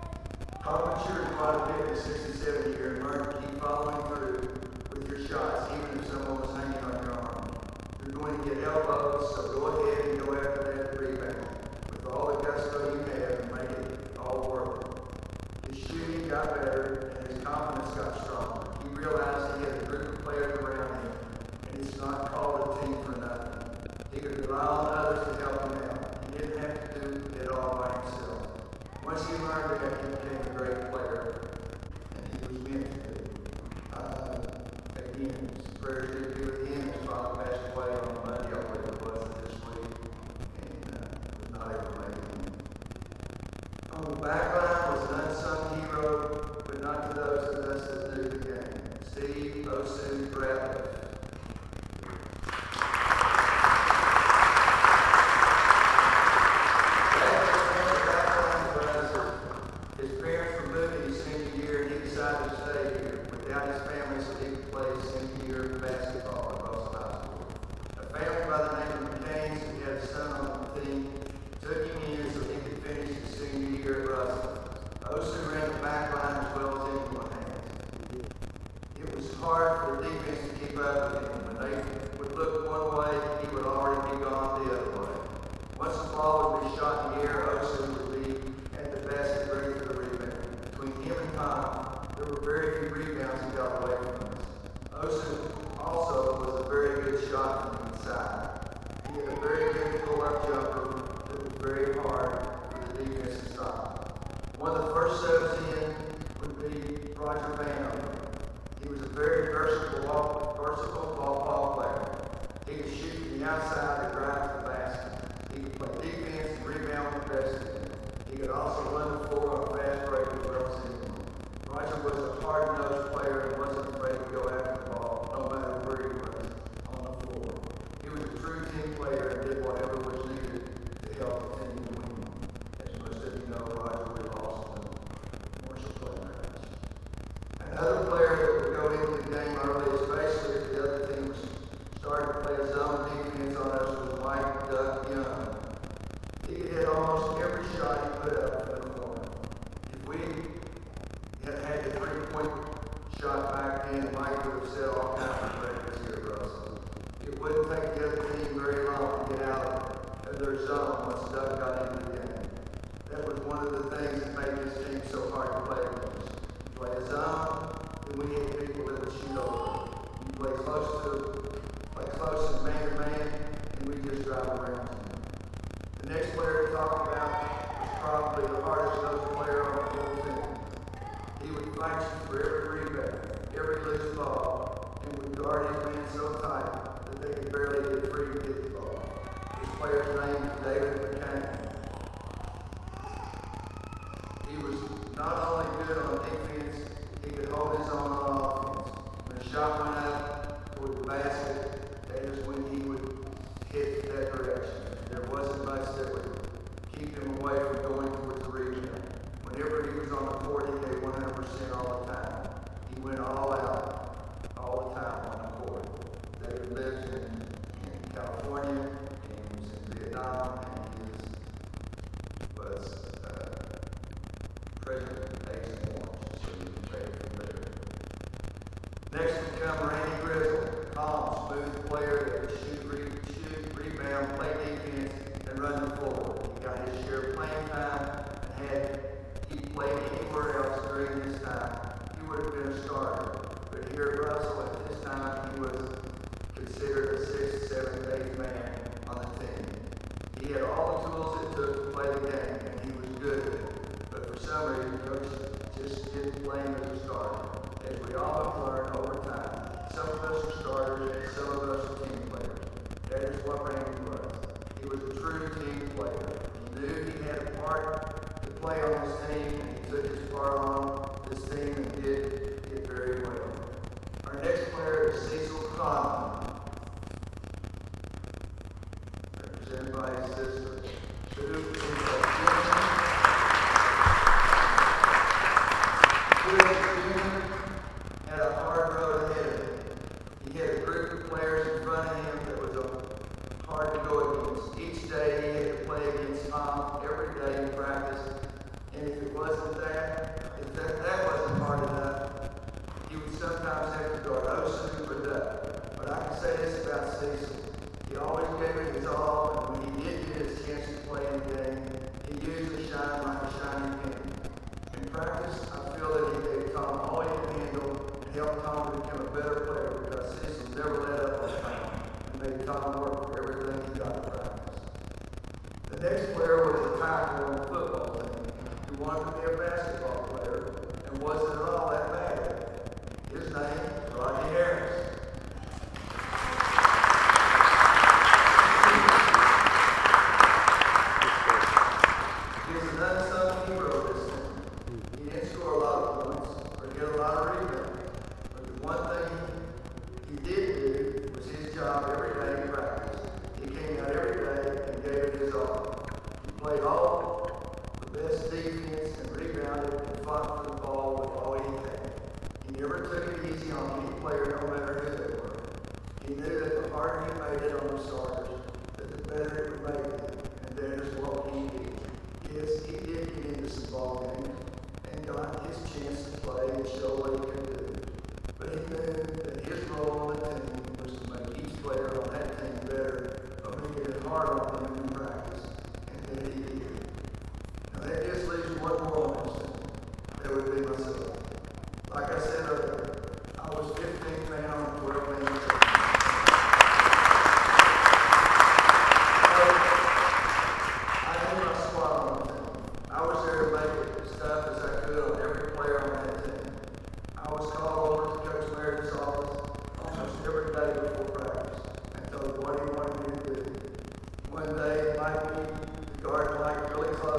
Tom matured quite a bit in the sixty-seven year and learned to keep following through with your shots, even if someone was hanging on your arm. You're going to get elbows, so go ahead and go after that rebound with all the gusto you have and make it all work. His shooting got better and his confidence got stronger. He realized he had a group of players around him, and it's not called a team for nothing. He could rely on others to help him out. He didn't have to do it all by himself. Once he learned that, he became a great player, and he was meant to be. Uh, again, his prayers did be with him. His father passed away on Monday, I believe it was, this week, and uh, was not able to make it in. On the back line was an unsung hero family by the name of McCain, who had a son on the team, took him in so he could finish his senior year at Russell. Osu ran the back line as well as anyone had. It was hard for the defense to keep up with him. When they would look one way, he would already be gone the other way. Once the ball would be shot in the air, Osu would be at the basket ready for the rebound. Between him and Tom, there were very few rebounds he got away from us. Osu also was a very good shot from the inside. He had a very good pull-up jumper that was very hard for the defense to stop. One of the first subs in would be Roger Van. He was a very versatile ball, versatile ball, ball player. He could shoot from the outside or drive to the basket. He could play defense and rebound with the best of them. He could also run the floor on a fast break as well as anyone. Roger was a hard-nosed player and wasn't afraid to go after the ball, no matter where he was on the floor. He was a true team player and did whatever was needed to help the team win. As most of you know, Roger was also a Marshall player. Another player that would go into the game early, especially if the other teams started to play a zone defense on us, was Mike Duck Young. He could hit almost every shot he put up in the corner. If we had had the three-point shot back then, Mike would have set all kinds of records here at Russell. It wouldn't take the other team very long to get out of their zone once Duck got into the game. That was one of the things that made this team so hard to play against. You play a zone, then we had people that would shoot over. You play close to, play close to man to man, and we just drive around them. The next player to talk about was probably the hardest nosed player on the whole team. He would fight you for every rebound, every loose ball, and would guard his men so tight that they could barely get free to get the ball. This player's name is David McCain. He was not only good on defense, he could hold his own on offense. When a shot went up toward the basket, that is when he would hit that direction. There wasn't much that would keep him away from going towards the rebound. Whenever he was on the court, he gave one hundred percent all the time. He went all out, all the time on the court. David lives in, in California, and he was in Vietnam, and he is, was uh, President of Agent Orange, so you can take it from there. Next would come Randy Grizzle, calm, smooth player that could shoot, re shoot, rebound, play defense, and run the floor. He got his share of playing time, and had he played anywhere else during this time, he would have been a starter. But here at Russell at this time, he was considered a sixth, seventh, eighth man on the team. He had all the tools it took to play the game, and he was good at it. But for some reason, Coach just didn't play him as a starter. As we all have learned over time, some of us are starters and some of us are team players. That is what Randy was. He was a true team player. He knew he had a part to play on this team, and he took his part on this team and did it very well. Our next player is Cecil Conlon, represented by his sister, who is a had a hard road ahead of him. He had a group of players in front of him that was a, hard to go against. Each day he had to play against Tom every day in practice. And if it wasn't that, if that, that wasn't hard enough, he would sometimes have to guard Osu or Duck. But I can say this about Cecil. He always gave it his all, and when he did get his chance to play in the game, he usually shined like a shining penny. In practice, I feel that he gave Tom all he could handle and helped Tom to become a better player because Cecil never let up on Tom and made Tom work for everything he got in practice. The next player was a tackle on the football team who wanted to be a basketball player and wasn't at all that bad at it. His name is Rodney Harris. He's an unsung hero of this team. He didn't score a lot of points or get a lot of rebounds. But the one thing he did do was his job every day in practice. He came out every day and gave it his all. He played all the best defense and rebounded and fought for the ball with all he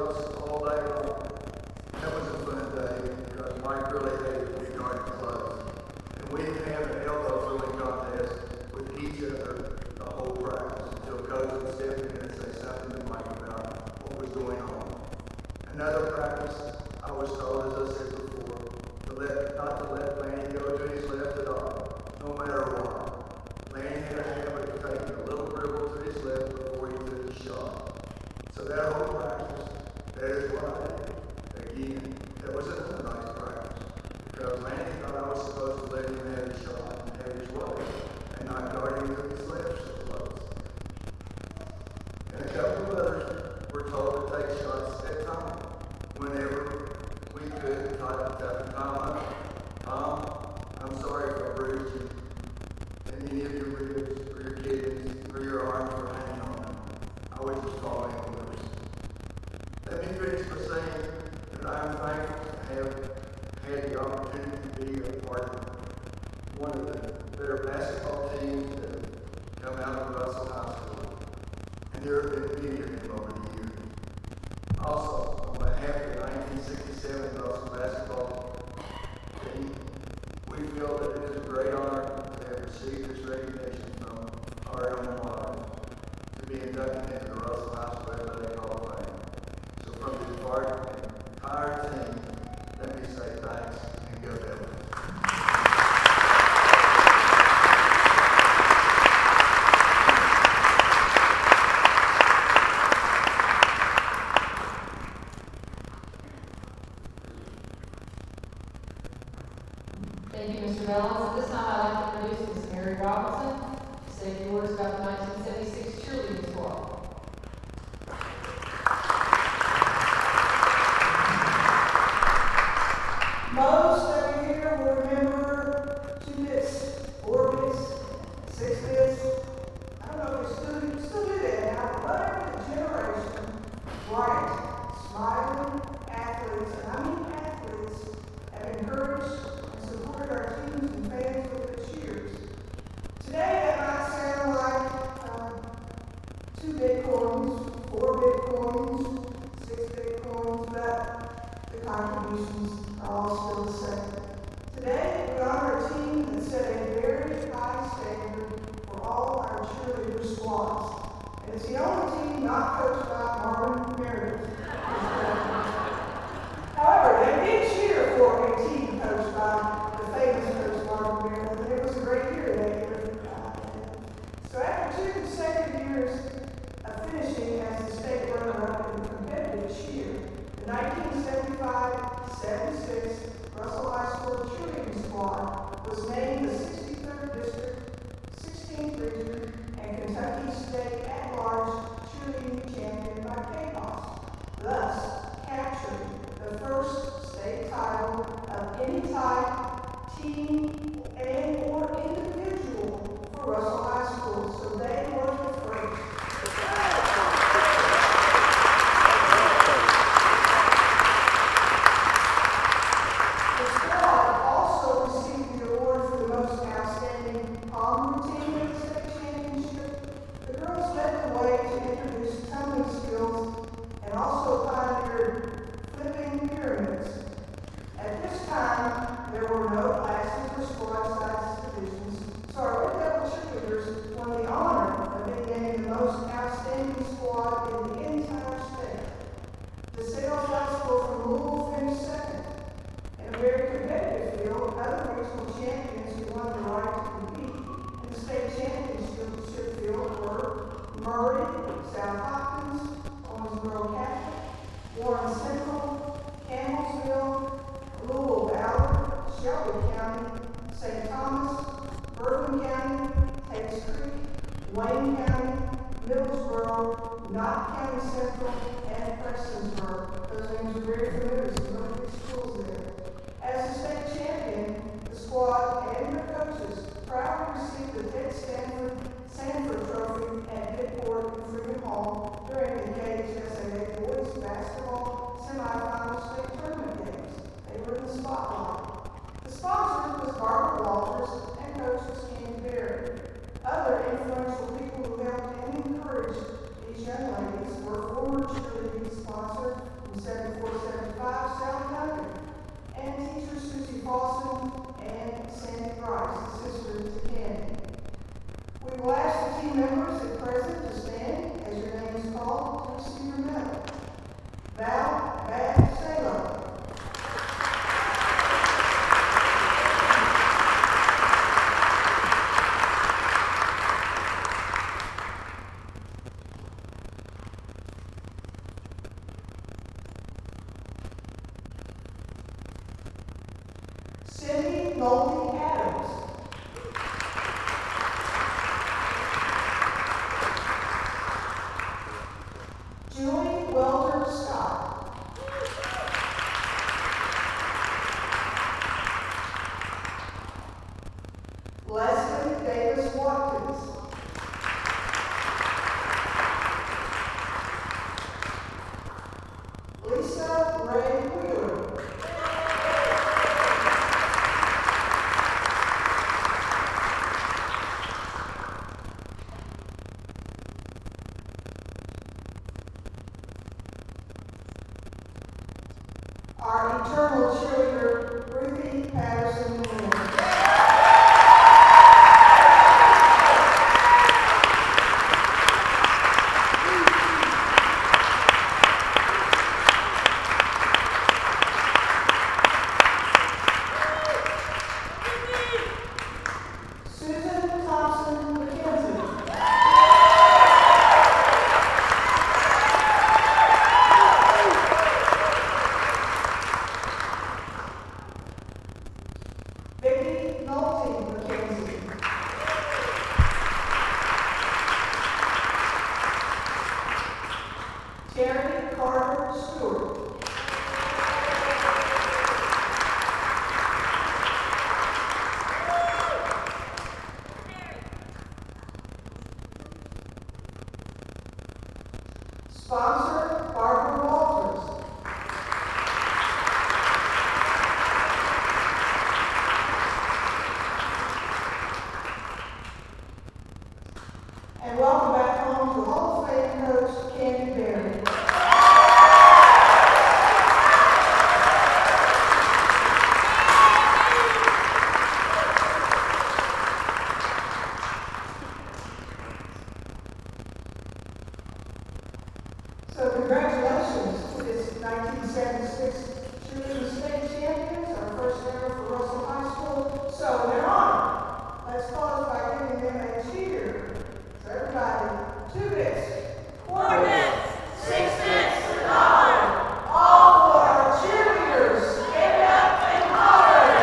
clothes all day long. That was a fun day because Mike really hated me guarding clothes. And we didn't have an elbow throwing contest with each other the whole practice until coach would step in and say something to Mike about what was going on. Another practice, I was told, as I said before, to let, not to let Lanny go to his left at all, no matter what. Lanny had a habit of taking a little dribble to his left before he took his shot. So that whole practice, that is what I did. Again, that was another nice practice, because Lanny thought I was supposed to let him have his shot and have his way, and not guard him to his left so close. And a couple of others were told to take shots at Tom whenever we could, try to tap Tom up. Tom, I'm sorry if I bruised you, and any of your ribs, or your kidneys, or your arms were hanging on. I was just following orders. Let me finish by saying that I am thankful to have had the opportunity to be a part of one of the better basketball teams that have come out of Russell High School. And there have been many of them over the years. Also, on behalf of the nineteen sixty-seven Russell basketball team, we feel that it is a great honor to have received this recognition from our alma mater to be inducted into the Russell High School Athletic Hall of Fame. So from the entire team, let me say thanks and go Devils. Thank you, Mister Bellins. At this time, I'd like to introduce Miz Mary Robinson to say a few words about the nineteen seventy-six cheerleading squad. Most of you here will remember two bits, four bits, six bits. I don't know if you still, still do that now, but whatever the generation, bright, smiling athletes, and I mean athletes, have encouraged and supported our teams and fans with their cheers. Today, that might sound like uh, two bitcoins, four bitcoins, six bitcoins, but the contributions are all still the same. Today, we honor a team that set a very high standard for all our cheerleader squads. And it's the only team not coached by Marvin Meredith. However, they did cheer for a team coached by the famous coach Marvin Meredith, and it was a great year that year. Uh, so after two consecutive years of finishing as the state runner-up in competitive cheer, the nineteen seventy-five seventy-six Russell High School cheerleading squad was named the sixty-third District, sixteenth Region, and Kentucky State at-large cheerleading champion by K B O S, thus capturing the first state title of any type, team, and or individual for Russell High School. So they were the first. The squad also received the award for the most outstanding palm routine at the state championship. The girls led the way to introduce tumbling skills and also pioneered flipping pyramids. At this time, there were no classes or squad size divisions, so our Red Devil cheerleaders won the honor of being named the most outstanding squad in the entire state. The Sales High School from Louisville finished second. In a very competitive field, other regional champions who won the right to compete in the state championship field were Murray, South Hopkins, Owensboro Catholic, Warren Central, Campbellsville, Louisville Valley, Shelby County, Saint Thomas, Bourbon County, Hayes Creek, Wayne County, Middlesboro, Knott County Central, and Prestonsburg. Those names are very familiar, some really big schools there. As the state champion, the squad and their coaches proudly received the Ted Stanford Sanford Trophy at Midport and Freedom Hall during the K H S A A boys basketball semifinal state tournament games. They were in the spotlight. The sponsor was Barbara Walters and coach was Candy Berry. Other influential people who helped and encouraged these young ladies were former cheerleading sponsor our eternal cheerleader, Ruthie Patterson Lynn. Susan Thompson McKenzie. Vicki Nolte McKenzie. Terry Carter Stewart. Sponsor, Barbara Walters. And welcome back home to Hall of Fame coach Candy Berry. So congratulations to this nineteen seventy-six cheerleading state champions, our first ever for Russell High School. So they're on. Let's close by giving them a cheer. So everybody, two bits, four bits, six bits, and dollar. All for our cheerleaders. Stand up and holler.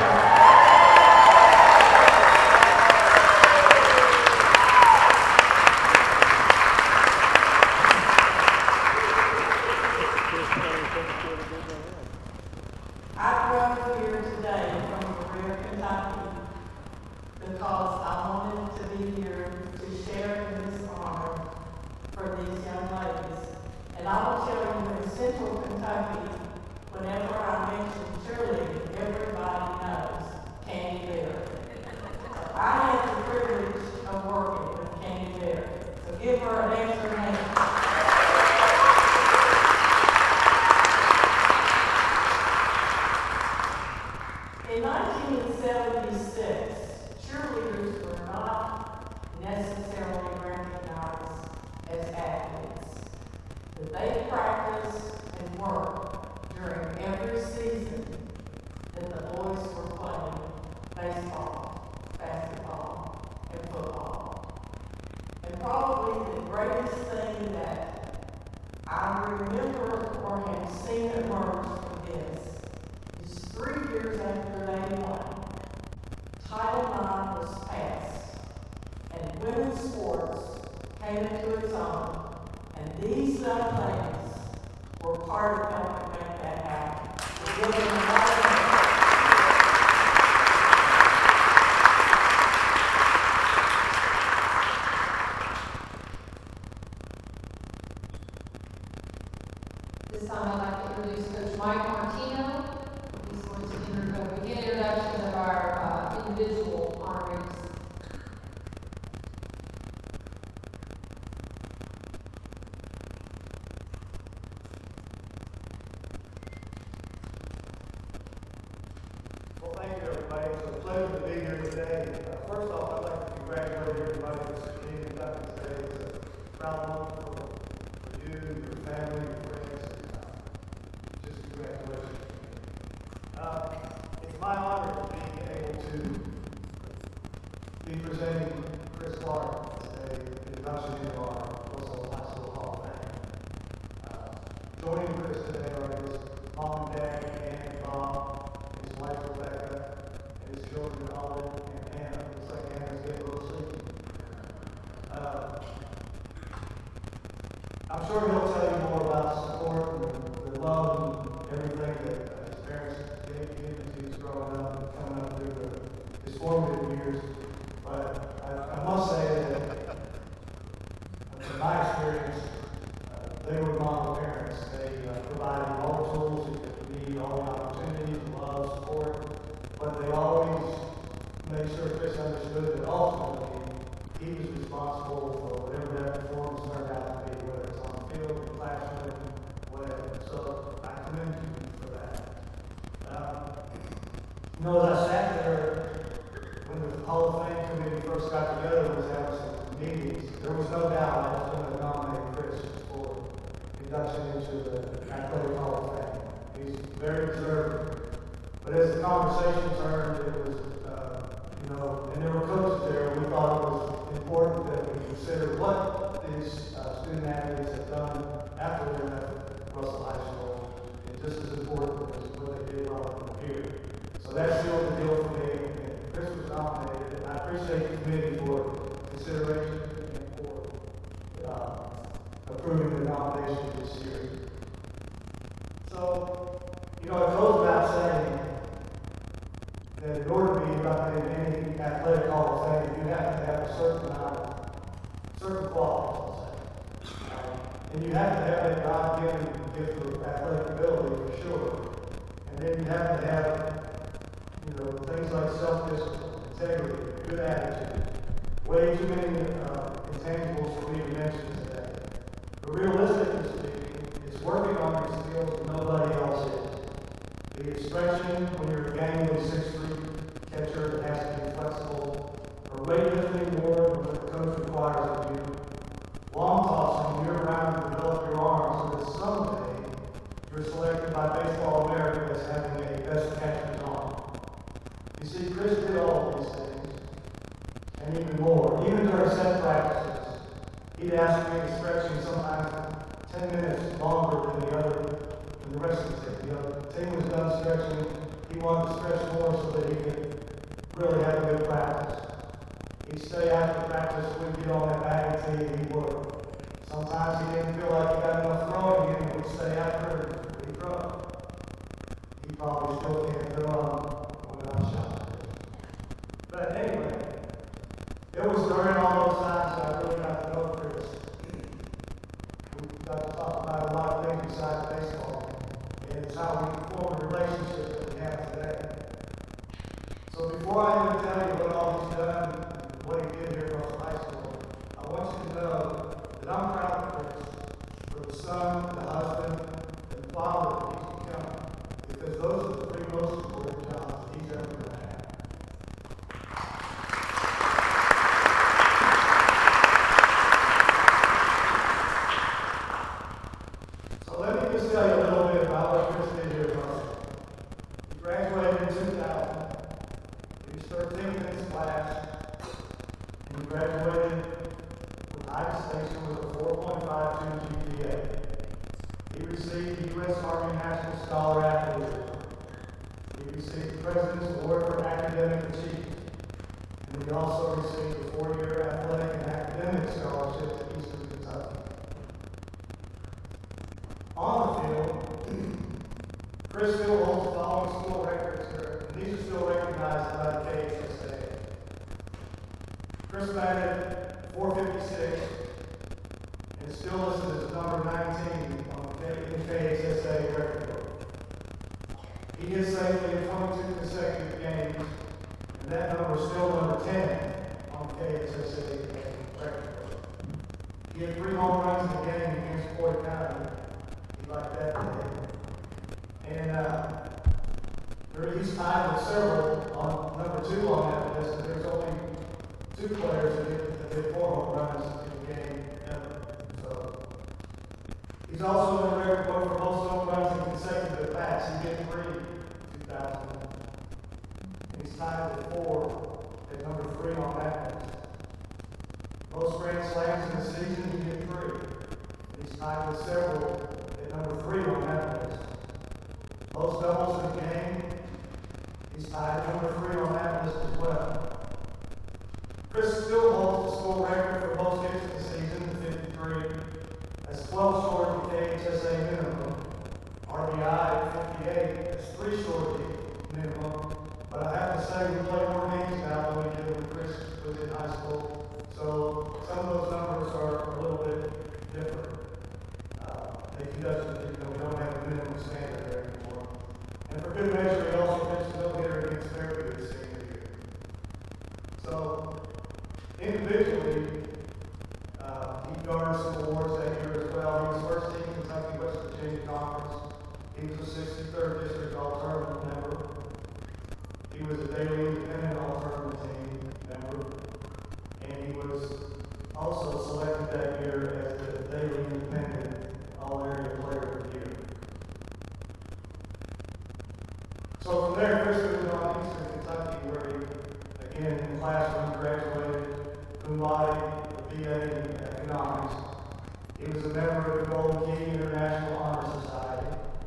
I drove here today from Berea, Kentucky, because I wanted to be here to share in this honor for these young ladies. And I will tell you, in Central Kentucky, whenever I mention cheerleading, everybody knows Candy Berry. So I had the privilege of working with Candy Berry. So give her an extra hand. In nineteen seventy-six, cheerleaders were not necessarily recognized as athletes, but they practiced and worked during every season that the boys were playing baseball, basketball, and football. And probably the greatest thing that I remember or have seen emerge from this is three years after they won, Title nine was passed, and women's sports came into its own, and these young ladies were part of helping make that happen. We give them a lot of This time I'd like to introduce Coach Mike Martino. He's going to inter- uh, begin introduction of our uh, individual honorees. Well, thank you, everybody. It's a pleasure to be here today. Uh, first off, I'd like to congratulate everybody that's in Kentucky today. It's a proud moment for, for you, your family, your friends. Uh, just congratulations. Uh, it's my honor to be able to be presenting Chris Clark as a introduction into our Russell High School Hall of Fame. Uh, joining Chris today are his mom and dad, Ann and Bob, his wife Rebecca, and his children Alden and Hannah. Looks like Hannah's getting a little sleepy. Uh, I'm sure he'll tell you more about the support and the love and everything that uh, his parents gave him as he was growing up and coming up through the, his formative years. But I, I must say that uh, in my experience, uh, they were model parents. They uh, provided all the tools that you need, all the opportunities, love, support, but they always made sure Chris understood that ultimately he was responsible for whatever that performance turned out to be, whether it's on the field, the classroom, whatever. So I commend you for that. You know, as I sat there, when the Hall of Fame committee first got together and was having some meetings, there was no doubt I was going to nominate Chris for induction into the Athletic Hall of Fame. He's very deserving. But as the conversation turned, it was, uh, you know, and there were coaches there, we thought it was important that we consider what these uh, student athletes have done after they left Russell High School. It's just as important as what they did while they were here. So that sealed the deal for me, and Chris was nominated, and I appreciate the committee for consideration and for uh, approving the nomination this year. So, you know, it goes without saying that in order to be inducted in any athletic hall of fame, you have to have a certain amount of, certain qualities, let's say. Um, and you have to have that God-given gift of athletic ability for sure. And then you have to have, you know, things like self-discipline, integrity, good attitude. Way too many uh, intangibles for me to mention today. But realistically speaking, it's working on your skills that nobody else is. The expression when you're a game with a six three catcher that has to be flexible, or weightlifting more than what the coach requires of you. Long tossing, you're around to develop your arms so that someday you're selected by Baseball America as having a best catcher's arm. You see, Chris did all of these things, and even more. Even during set practices, he'd ask me to stretch him sometimes ten minutes longer than the other, than the rest of the team. The other team was done stretching. He wanted to stretch more so that he could really have a good practice. He'd stay after practice, we'd get on that batting tee, and he'd work. Sometimes he didn't feel like he got enough throwing in, and we'd stay after and he'd throw. He probably still can't throw on without shot. But anyway, it was during all those times that I really got to know Chris. We got to talk about a lot of things besides baseball. And it's how we form a relationship that we have today. So before I even tell you what all he's done and what he did here at Russell High School, I want you to know that I'm proud of Chris for the son, the husband, and the father that he's become. Because those are the three most important jobs that he's ever going to have. So let me just tell you a little bit about what Chris did here at Russell. He graduated in two thousand. He was thirteenth in his class. And he graduated with high distinction with a four point five two G P A. He received the U S Army National Scholar Athlete. He received the President's Award for Academic Achievement. And he also received a four-year athletic and academic scholarship to Eastern Kentucky. On the field, Chris still holds the following school records here, and these are still recognized by the K H S A. Chris batted four fifty-six and is still listed as number nineteen on the K H S A record book. He hit safely in twenty-two consecutive games, and that number is still number ten on the K H S A record book. He had three home runs in the game against Floyd County. He liked that day. And uh, there, he's tied with several on number two on that list, and there's only two players that hit, that hit four home runs in the game ever. So he's also in the record book for most home runs in consecutive bats. He hit three in two thousand. And he's tied with four at number three on that list. Most grand slams in the season, he hit three. And he's tied with several at number three on that list. Most doubles in the game, he's tied at number three on that list as well. Chris still holds the school record for most hits in the season, fifty-three. That's twelve short of the K H S A minimum. R B I at fifty-eight, that's three short of the minimum. But I have to say, we play more games now than we did when Chris was in high school. So some of those numbers are a little bit different. Uh, I think he doesn't, you know, we don't have a minimum standard there anymore. And for good measure, he also pitched a no-hitter against Fairview his senior year. So, individually, uh, he garnered some awards that year as well. He was first team Kentucky West Virginia Conference. He was a sixty-third District All-Tournament member. He was a daily independent all-tournament team member, and he was also selected that year as the daily independent all-area player of the year. So from there, Chris moved on to Eastern Kentucky, where he, again, in the classroom, graduated cum laude, a B A in economics. He was a member of the Golden Key International Honor Society.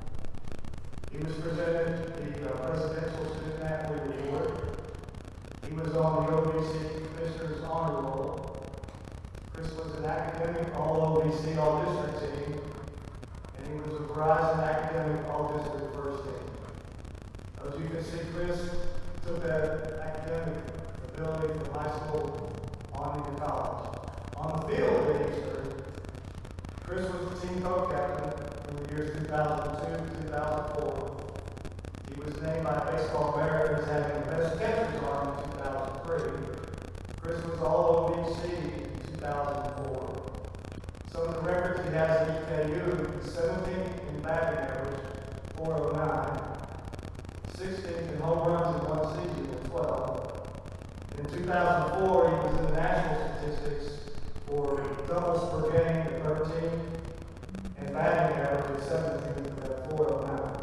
He was presented the uh, Presidential Student Athlete Award. He was on the O B C Commissioner's Honor Roll. Chris was an academic All-O B C All-District team, and he was a Verizon Academic All-District First Team. As you can see, Chris took that academic ability from high school on into college. On the field at Eastern, Chris was the team co-captain in the years two thousand two to two thousand four. He was named by Baseball America as having the best catcher's arm in two thousand three. Chris was All O B C in two thousand four. Some of the records he has at E K U: seventeenth in batting average, four oh nine. sixteenth in home runs in one season with twelve. In two thousand four, he was in the national statistics for doubles per game at thirteen and batting average at seventeen at four oh nine.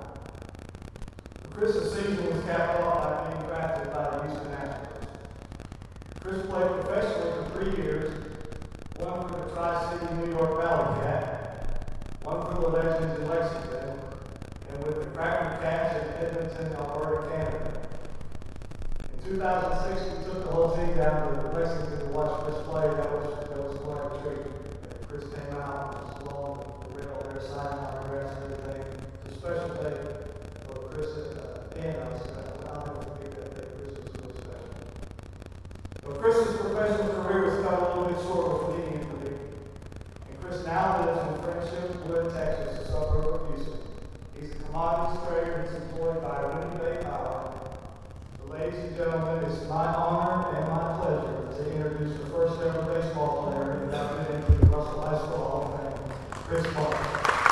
Chris's season was capped off by being drafted by the Houston Astros. Chris played professionally for three years, one for the Tri-City New York Valley Cat, one for the Legends in Lexington, and with the Cracker Cats in Edmonton, Alberta, Canada. In two thousand six, we took the whole team down to Lexington to watch Chris play. That was, that was quite a treat. Chris came out and was along the rail there, signing autographs and everything. It's a special day for Chris uh, and us. Uh, I'll never forget that day. Chris was so special. But Chris's professional career was cut a little bit short with a knee injury. And Chris now lives in Friendship Wood, Texas, a suburb of Houston. He's a commodities trader that's employed by Winnie Bay Power. So, ladies and gentlemen, it's my honor and my pleasure to introduce the first ever baseball player inducted into the Russell High School Hall of Fame, Chris Parker.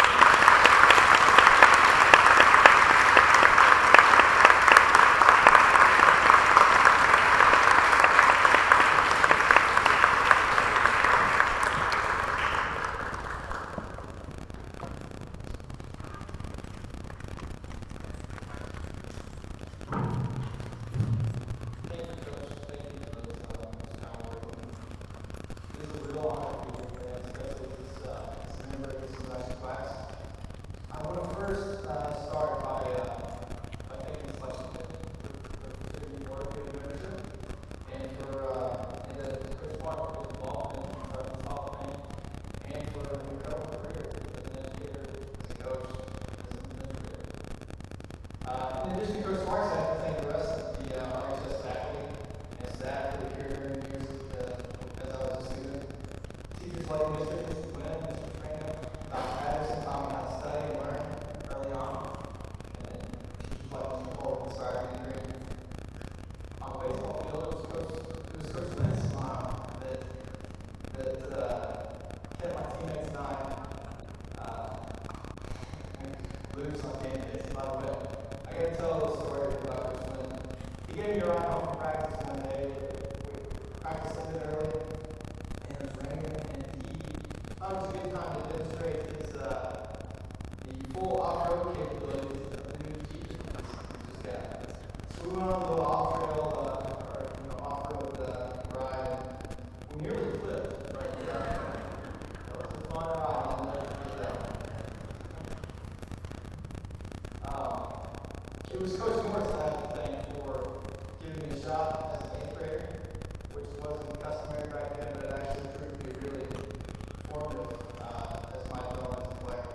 It was Coach Morris that I have to thank for giving me a shot as an eighth grader, which wasn't customary back then, but it actually proved to be really formative uh, as my development as a player.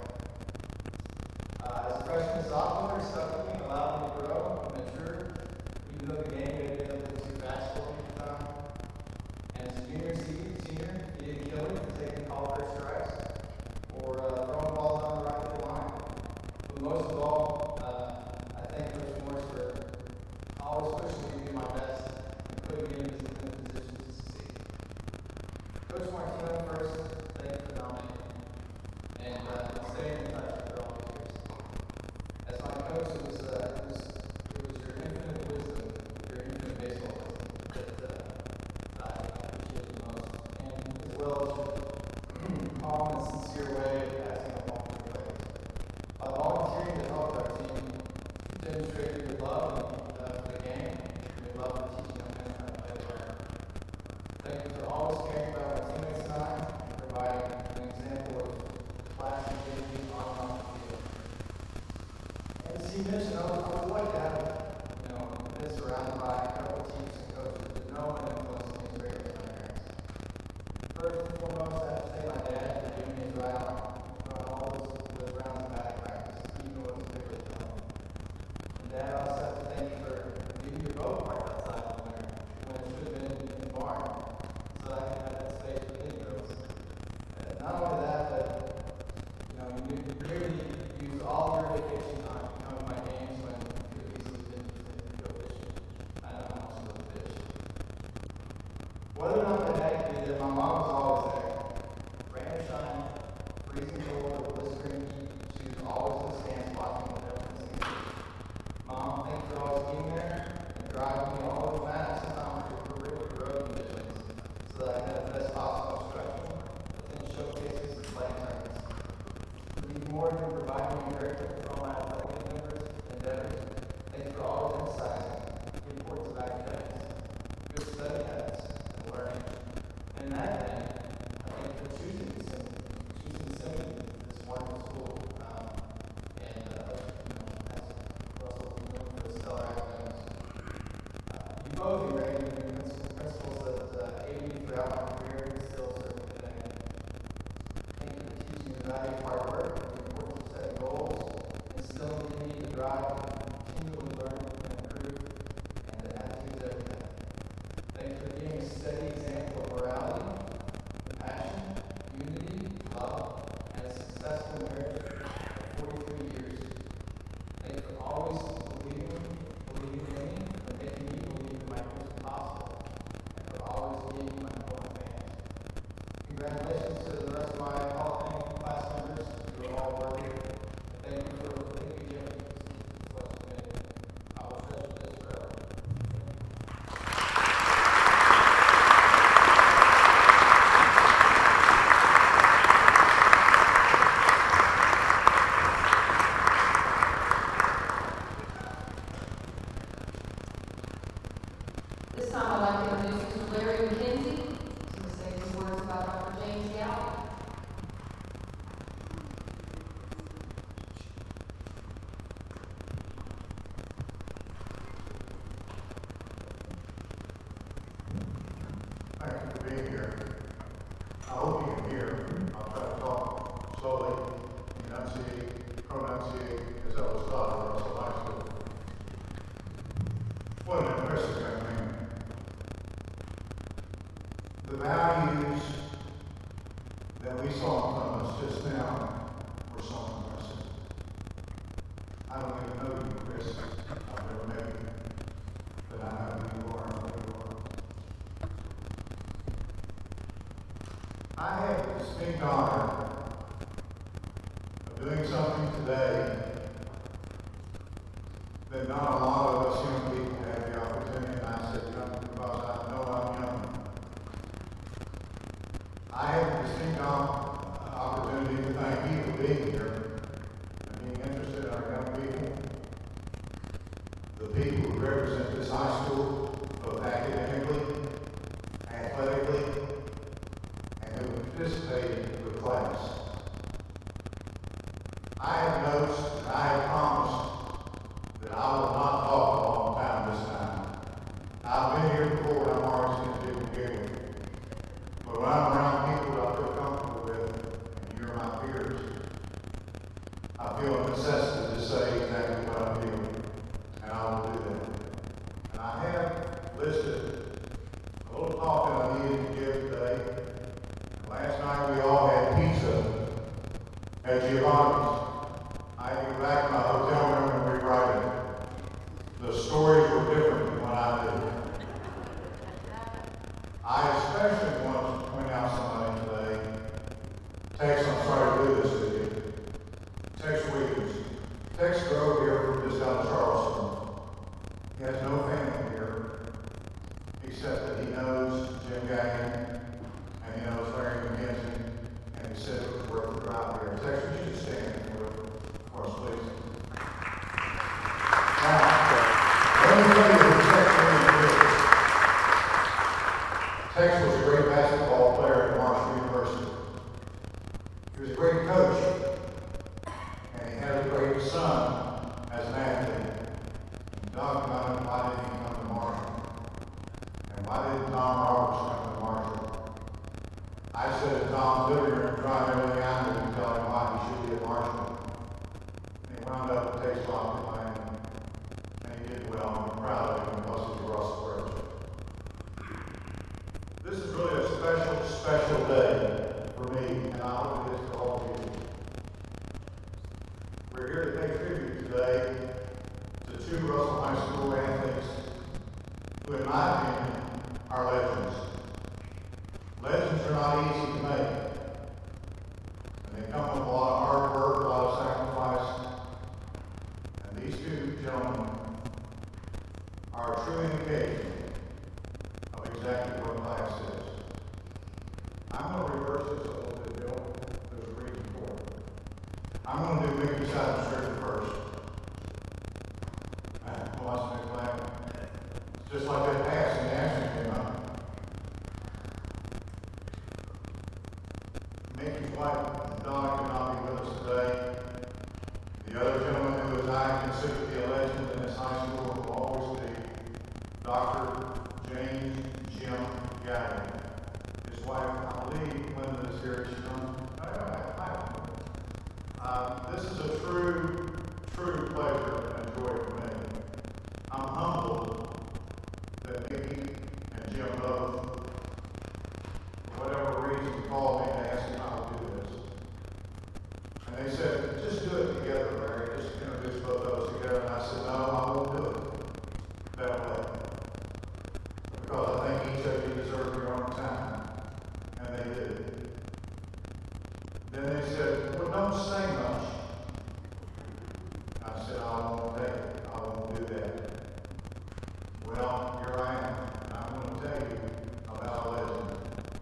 Uh, as a freshman and sophomore, he stuck with me and allowed me to grow and mature, even though the game may have been a little too fast for me at the time. And as a junior, senior, he didn't kill me for taking call for strikes or uh, throwing balls on the right field line. But most of all, Coach Morris for always pushing me to do my best and putting me in a position to succeed. Coach Martino first, thank you for nominating me and uh, staying in touch for all these years. As my coach, it was, uh, it was, it was your infinite wisdom calm and sincere way of passing along the plays. By volunteering to help our team, you demonstrated your love and, uh, for the game and your love for teaching young men how to play the game. Thank you for always caring about our teammates and I, and providing an example of class and dignity on and off the field. And as he mentioned, I would, I would like to have, you know, been surrounded by a couple of teams and coaches that know and influence me as greatly as my parents. First and foremost, I have to say my dad for giving me his right on, on all those, those rounds of batting practice, even when it was bigger than home. And Dad, I also have to thank you for leaving your boat parked outside in the winter, when it should have been in, in the barn, so that I could have that space for the girls. And not only that, but, you know, you, you really use all your vacation time to come to my games when you could have easily been to go fishing. I know how much you love to fish. Whether or not my dad could be there, my mom was always there. Rain or shine, freezing cold or blistering heat, she was always in the stands watching whatever was in the game. Mom, thanks for always being there and driving me all over the map sometimes for really road conditions so that I can have the best possible instruction, attend showcases and playing tournaments. Even more than providing me encouragement for all my athletic endeavors, endeavors, thanks for always emphasizing the importance of academics, good study habits, and learning. And in that vein, I thank you for choosing to send, choosing to send me to this wonderful school. Um, and, uh, you know, as Russell was doing for the stellar academics. Uh, you both be ready to be principles, principles that uh, aided me throughout my career and still serve me today. Thank you for teaching me the value of hard work, the importance of setting goals, instilling in me the drive to continually learn and improve, and the attitude is everything. Thank you for being a steady example of morality, compassion, unity, love, and a successful marriage for forty-three years. Thank you for always believing, believing in me, and making me believe that my dreams are possible, and for always being my number one fan. Congratulations to the rest of my Hall of Fame class members who are all working. Thank you for, thank you, Jim, for what you did. I will treasure this forever. This time I'd like to introduce Mister Larry McKenzie, who's going to say a few words about Doctor James Gallup. Thank you for being here. I hope you can hear. I'll try to talk slowly, enunciate, pronunciate as I was taught at Russell High School. What an impressive young man. The values that we saw from us just now were so impressive. I don't even know you, Chris. I've never met you, but I know who you are and what you are. I have the distinct honor of doing something today that not a lot of us young people have the opportunity, and I said young because I know I'm young. I have the distinct opportunity to thank you for being here and being interested in our young people, the people who represent this high school, both academically, athletically, and who participated with class. I have notes and I have promised that I will not talk a long time this time. I've been here before and I'm always going to do it. But when I'm around people that I feel comfortable with, and you're my peers, I feel a necessity to say exactly what I feel, and I will do that. And I have listed a little talk that I needed to give today. Last night we all had pizza at Giovanni's. I had to go back to my hotel room and rewrite it. The stories were different than what I did. I especially want to point out somebody today. Tex, I'm sorry to do this to you. Tex Williams. Tex drove here from just out of Charleston. He has no family here, except that he knows Jim Gagnon, and he knows Larry McKenzie, and he said, Tex, would you just stand for, for us, please? Now, let me tell you who Tex really is. Tex was a great basketball player at Marshall University. He was a great coach, and he had a great son as an athlete. Doug got him, why did he come to Marshall? And why did Tom Roberts come to Marshall? I said to Tom, Litter and tried everything I knew to tell him why he should be at Marshall. And he wound up at Taste Lock in Miami. And he did well. I'm proud of him because he's a Russell Bridge. This is really a special, special day for me, and I hope it is for all of you. We're here to pay tribute today to two Russell High School athletes who, in my opinion, are legends. Legends are not easy to make. And they come with a lot of hard work, a lot of sacrifice. And these two gentlemen are a true indication of exactly what class is. I'm going to reverse this a little bit, Bill. There's a reason for it. I'm going to do Mickey Simon's shirt first. Well, that's my plan. Just like that pass and the answer came up. Mickey's wife, Donna, could not be with us today. The other gentleman who, as I consider to be a legend in this high school, will always be Doctor James Jim Gavin. His wife, I believe, Linda is here. She's on. Uh, this is a true, true pleasure and joy for me. I'm humbled that Mickey and Jim both, for whatever reason, called me to ask me how to do this. And they said, just do it together, Larry. Just introduce both of us together. And I said, no, I won't do it that way. Because I think each of you deserve your own time. And they did. Then they said, well, don't say much. I said, I won't take it. I won't do that. Well, here I am. And I'm going to tell you about a legend.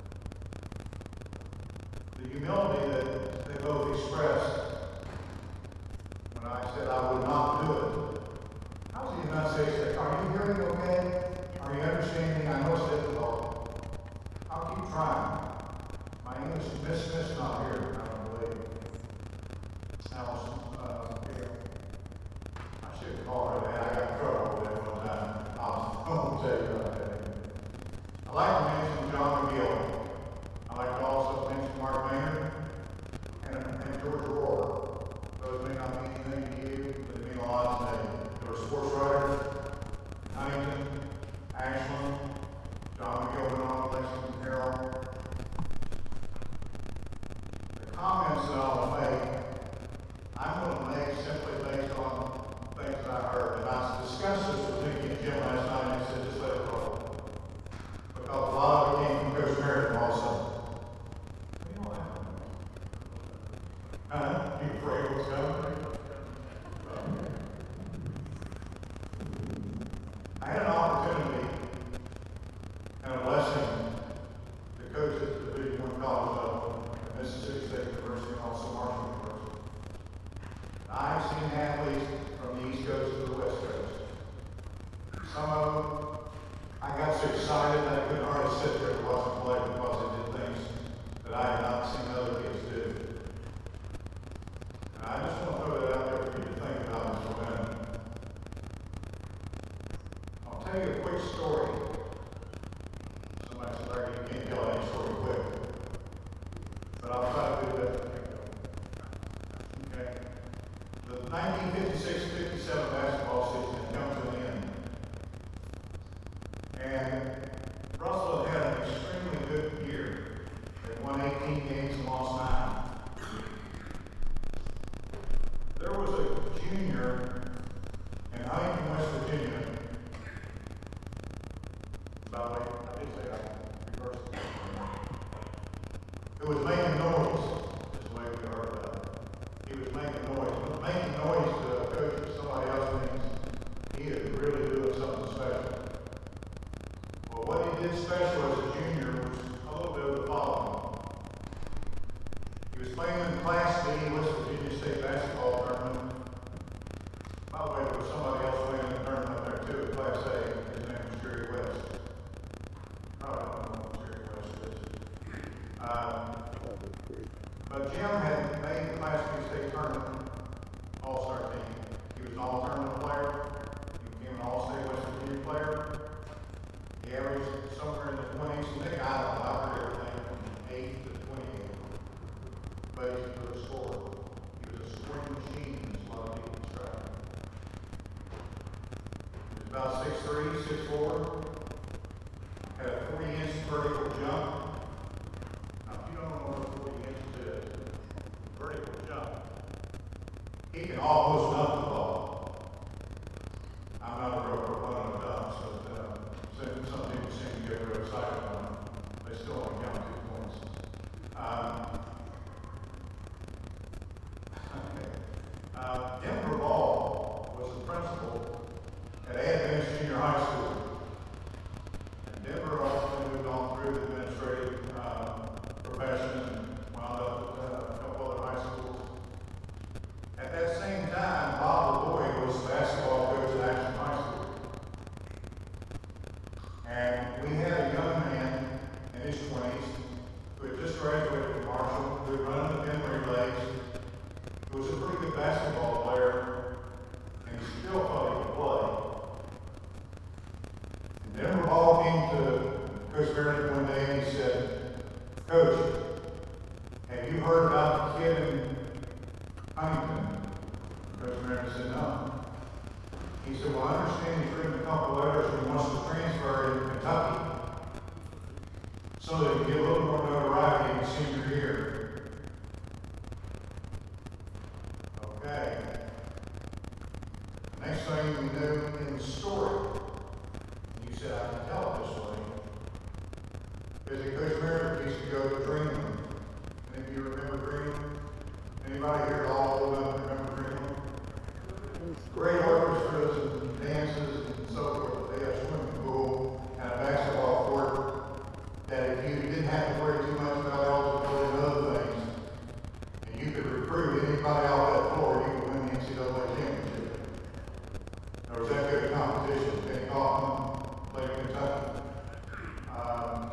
The humility that they both expressed when I said I would not do it. How's the United States? Are you hearing okay? Are you understanding? I know it's difficult. I'll keep trying. My English, Miss Smith's not here, I don't believe. Allison, uh, here. I should call her that. I got in trouble with that one time. I'll, I'll tell you about that. I'd like to mention John McGill. I'd like to also mention Mark Maynard and, and George Rohr. Those may not mean anything to you, but they mean a lot to me. They were sports writers, Huntington, Ashland, John McGill went on to Lexington Herald. The comments that I'll make, I'm going to make simply based on things that I heard. And I discussed this with Mickey and Jim last night, and they said, just let it roll. Because a lot of it came from Coach Merritt also. You know what? Huh? You afraid what's coming? I had an opportunity and a blessing to coach at the Division One college level at Mississippi State University and also Marshall University. I've seen athletes from the East Coast to the West Coast. Some of them, I got so excited that I couldn't hardly sit there and watch them play because they did things that I had not seen other kids do. And I just want to throw that out there for you to think about as a minute. I'll tell you a quick story. Somebody said, Larry, you can't tell any story quick. But I'll try to do that. Okay. The nineteen fifty-six fifty-seven basketball season had come to an end. And Russell had had an extremely good year. They won eighteen games and lost nine. There was a junior in Huntington, West Virginia. By the way, I did say I reversed it. Who was making noise, is the way we heard about it. He was making noise. He was making noise to in Class B, West Virginia State basketball tournament. By the way, there was somebody else playing in the tournament up there too, Class A. His name was Jerry West. Probably don't know who Jerry West is. Uh, but Jim had made the Class B state tournament all-star team. He was an all-tournament player. He became an all-state West Virginia player. He averaged somewhere in the twenties. Nick, I don't know, I heard everything from eight to twenty-eight. But he was a scorer. He was a scoring machine, as a lot of people describe him. He was about six three, six four. Had a forty inch vertical jump. Now, if you don't know what forty inches is, vertical jump, he can almost dunk the ball. I'm not a real proponent of dunks, but uh, some, some people seem to get real excited on them. They still only count two points. Um, okay. uh, Denver Ball was the principal at Advance Junior High School. And Denver ultimately moved on through the administrative uh, profession and wound up at uh, a couple other high schools. At that same time, Bob LeBoy was the basketball coach at Action High School. And we had a young man in his twenties who had just graduated from Marshall, who had run the pin relays, who was a pretty good basketball player, and he still thought he could play. And Denver Ball came to Coach Meredith one day and he said, "Coach, have you heard about the kid in Huntington?" Coach Meredith said, "No." He said, "Well, I understand he's written a couple letters and he wants to transfer in Kentucky so that he can get a little more notoriety in senior year." Okay. Next thing we knew in the story, you said, "I can tell it this way," is that Coach Meredith used to go to Dreamland. And if you remember Dreamland, anybody here at all old enough to remember Dreamland? Great orchestras and dances and so forth. They had a swimming pool and a basketball court that if you didn't have to worry too much about eligibility and other things, and you could recruit anybody off that floor, you could win the N C double A championship. There was that good a competition. Benny Kaufman played in Kentucky. Um,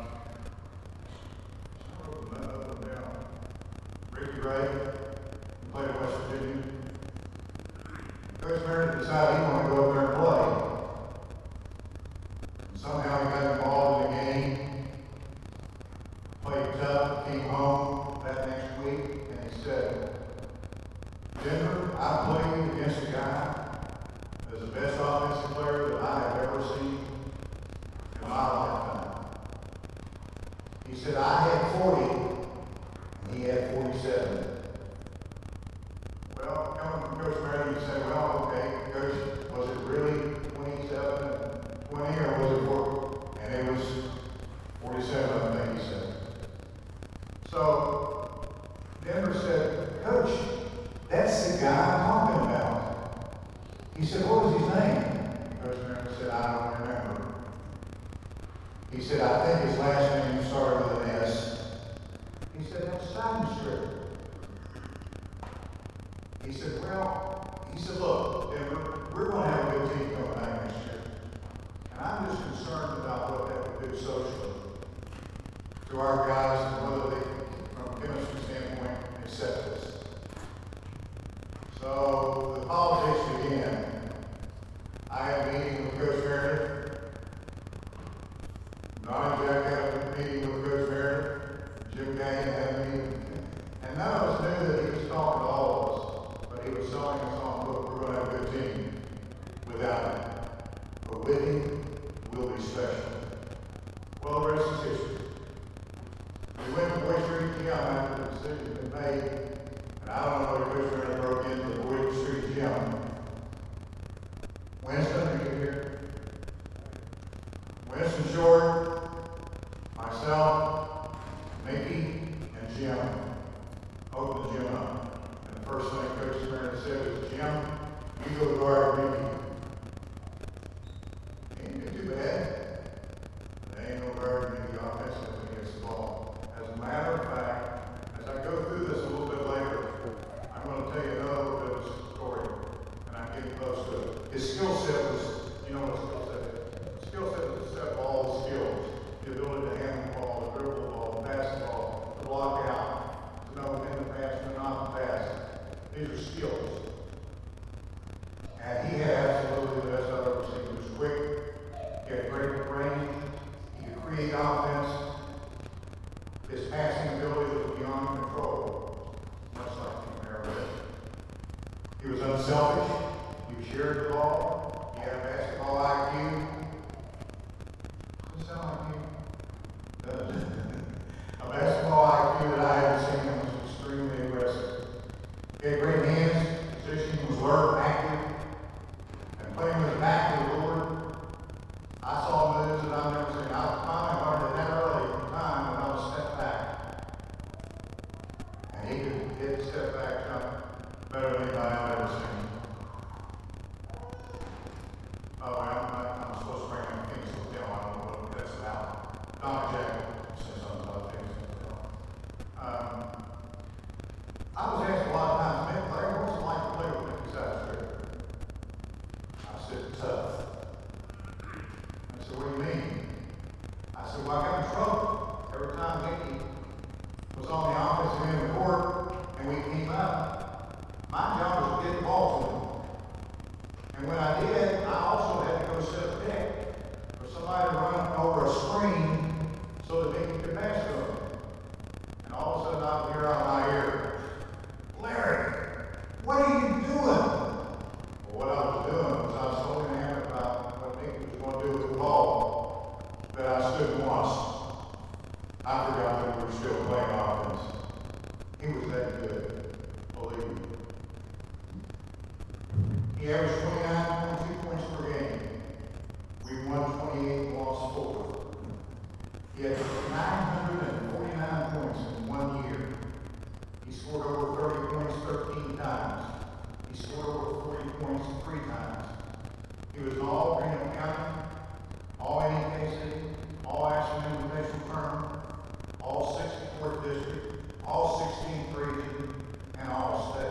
I wrote them down. Ricky Ray played in West Virginia. Coach Meredith decided he wanted to go up there and play. And somehow he got involved in the game, played tough, came home that next week, and he said, "Denver, I played against a guy that's the best offensive player that I have ever seen in my lifetime." He said, "I had forty, and he had forty-seven. Well, coming from Coach Meredith, you say, "Well, okay, Coach, was it really twenty-seven and twenty, or was it four?" And it was forty-seven, I think he said. So Denver said, "Coach, that's the guy I'm talking about." He said, "What was his name?" And Coach Meredith said, "I don't remember." He said, "I think his last name started with an S." He said, "That's Seidenstricker." He said, "Well," he said, "look, Denver, we're going to have a good team coming back next year. And I'm just concerned about what that would do socially to our guys and whether they, from a chemistry standpoint, accept this." So the politics began. I had a meeting with Coach Meredith. Donnie Jack had a meeting with Coach Meredith. Jim Gagnon had a meeting. And none of us knew that he was talking to all of us. But he was selling us on, "Look, we're going to have a good team without him. But with him, we'll be special." Well, the rest is history. We went to Boyd Street Gym after the decision had been made. And I don't know if Coach Meredith broke into the Boyd Street Gym. Winston, are you here? Winston Short, myself, Mickey, and Jim opened the gym up. And the first thing Coach Meredith said was, "Jim, you go guard Mickey." Ain't been too bad. There ain't no guard Mickey offensively against the ball. As a matter of fact, as I go through this a little bit later These are skills. And he had absolutely the best I've ever seen. He was quick, he had great range, he could create offense. His passing ability was beyond control, much like Pete Merritt. He was unselfish, he shared the ball, he had a basketball I Q. Does that sound like you? Does it? A basketball I Q that I haven't seen him was extremely aggressive. He had great hands, positioning was alert, active, and playing with his back to the Lord. I saw moves that I've never seen. I finally learned at that early time when I was stepped back. And he could hit the step back jump better than anybody I've ever seen. Oh, I'm, I'm supposed to bring in Phoenix Hotel. I don't know what that's about. Donna Jack said something about Phoenix Hotel. Um, I was asked a lot of times, man, Larry, what's it like to play with Mickey Satterstreet? I said, tough. I said, what do you mean? I said, well, I got in trouble every time Mickey was on the offensive end of the court and we came up. My job was to get the ball to him. And when I did, I also had to go set a pick for somebody to run over a screen so that Mickey could pass to him. And all of a sudden, I'm here out my ear. Larry, what are you doing? Well, what I was doing was I was so enamored about what Mickey was going to do with the ball that I stood and watched. I forgot that we were still playing offense. He was that good, believe me. He averaged twenty-nine point two points per game. We won twenty-eight and lost four. He had nine hundred forty-nine points in one year. He scored over thirty points thirteen times. He scored over forty points three times. He was an all Greenup County, all N E K City, all Ashland Invitational Tournament, all sixty-fourth District, all sixteenth Region, and all state.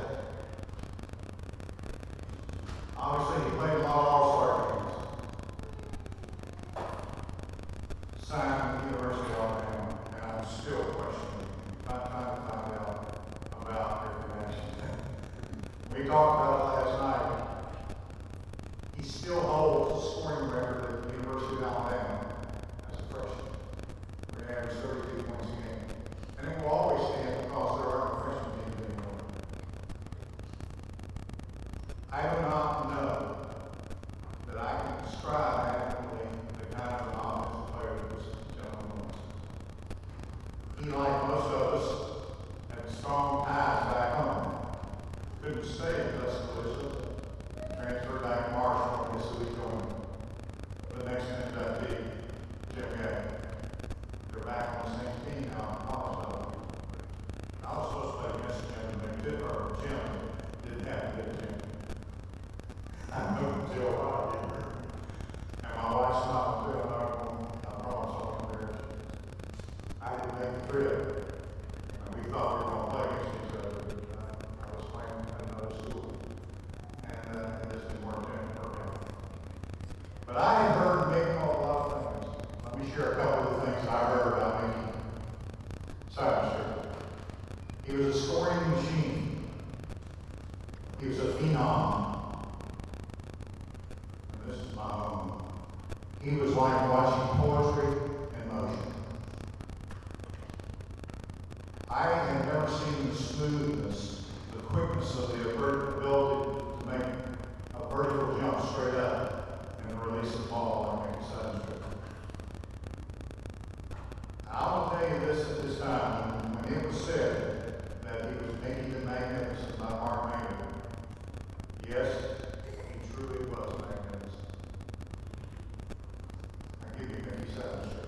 Obviously, he played a lot of all-star games. Signed with the University of Alabama, and I'm still questioning, not trying to find out about information. We talked about it last night. He still holds the scoring record at the University of Alabama as a freshman. We average thirty-two points a game. And it will always stand because there aren't freshman teams anymore. I do not know that I can describe adequately the kind of an offensive player that this gentleman was. He, like most of us, had strong ties back home. Couldn't stay in Tuscaloosa. Transferred back to Marshall, and guess who he joined? The next inductee, Jim Gay. They're back on the same team now in college level. I was supposed to play against Jim, and they did, or Jim didn't have to get Jim. I moved to Ohio here. And my wife's not until I'm not going, I promise I'll come there. I didn't make the trip. And we thought we were going to play against each other. But, uh, I was playing at another school. And uh, it just didn't work out. But I had heard Mick call a lot of things. Let me share a couple of the things I heard about Mickey Satterstreet. He was a scoring machine. He was a phenom. This is my home. He was like watching poetry in motion. I have never seen the smoothness, the quickness of the ability to make a vertical jump straight up and release the ball like Mickey Satterstreet. I will tell you this at this time, when, when it was said that he was Mickey the Magnificent by Mark Maynard, yes, he truly was magnificent. I give you Mickey Satterstreet.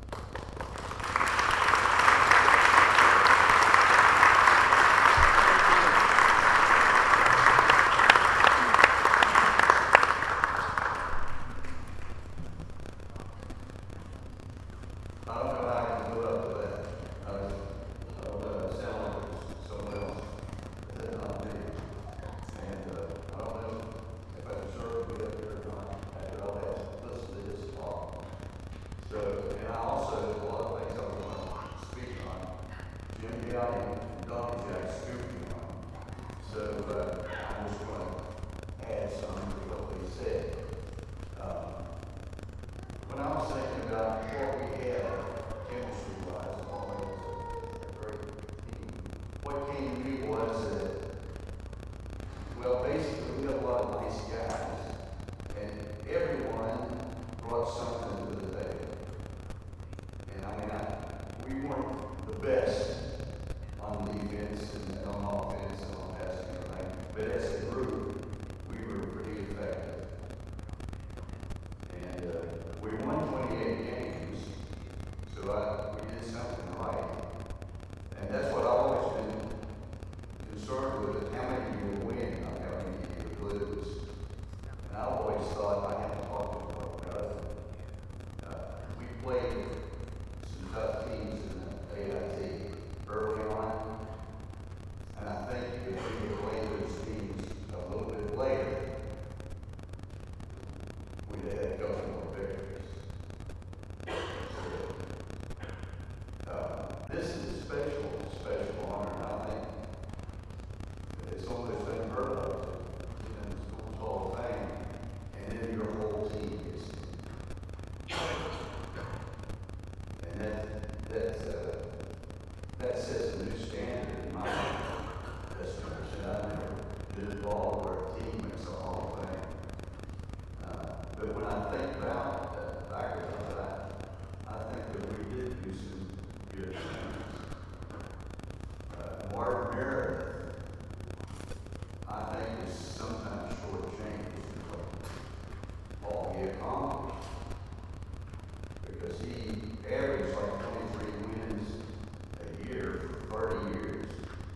I don't know how I can live up to that. I was, I don't know, it sounded like it was someone else. That's not me. And uh, I don't know if I deserve to be up here or not after all that. Listen to this talk. So but as a group, we were pretty effective. And uh, we won twenty-eight games, so I, we did something right. And that's what I've always been concerned with, how many you will win, not how many you will lose. And I always thought I had to talk to them about it. Uh, we played some tough teams in the A I T early on, and I think if we would play those teams a little bit later, we'd have had a couple more victories. Uh, this is a special, special honor, and I think it's almost unheard of in the Schools Hall of Fame, and then your whole team is. And that, that, uh, that sets a new standard in my customers, and I've never been involved where a team makes a Hall of Fame. Uh, but when I think about that background of that, I think that we did do some good things. Uh, Martin Meredith, I think, is sometimes shortchanged in what all he accomplished. Because he averaged like twenty-three wins a year for thirty years.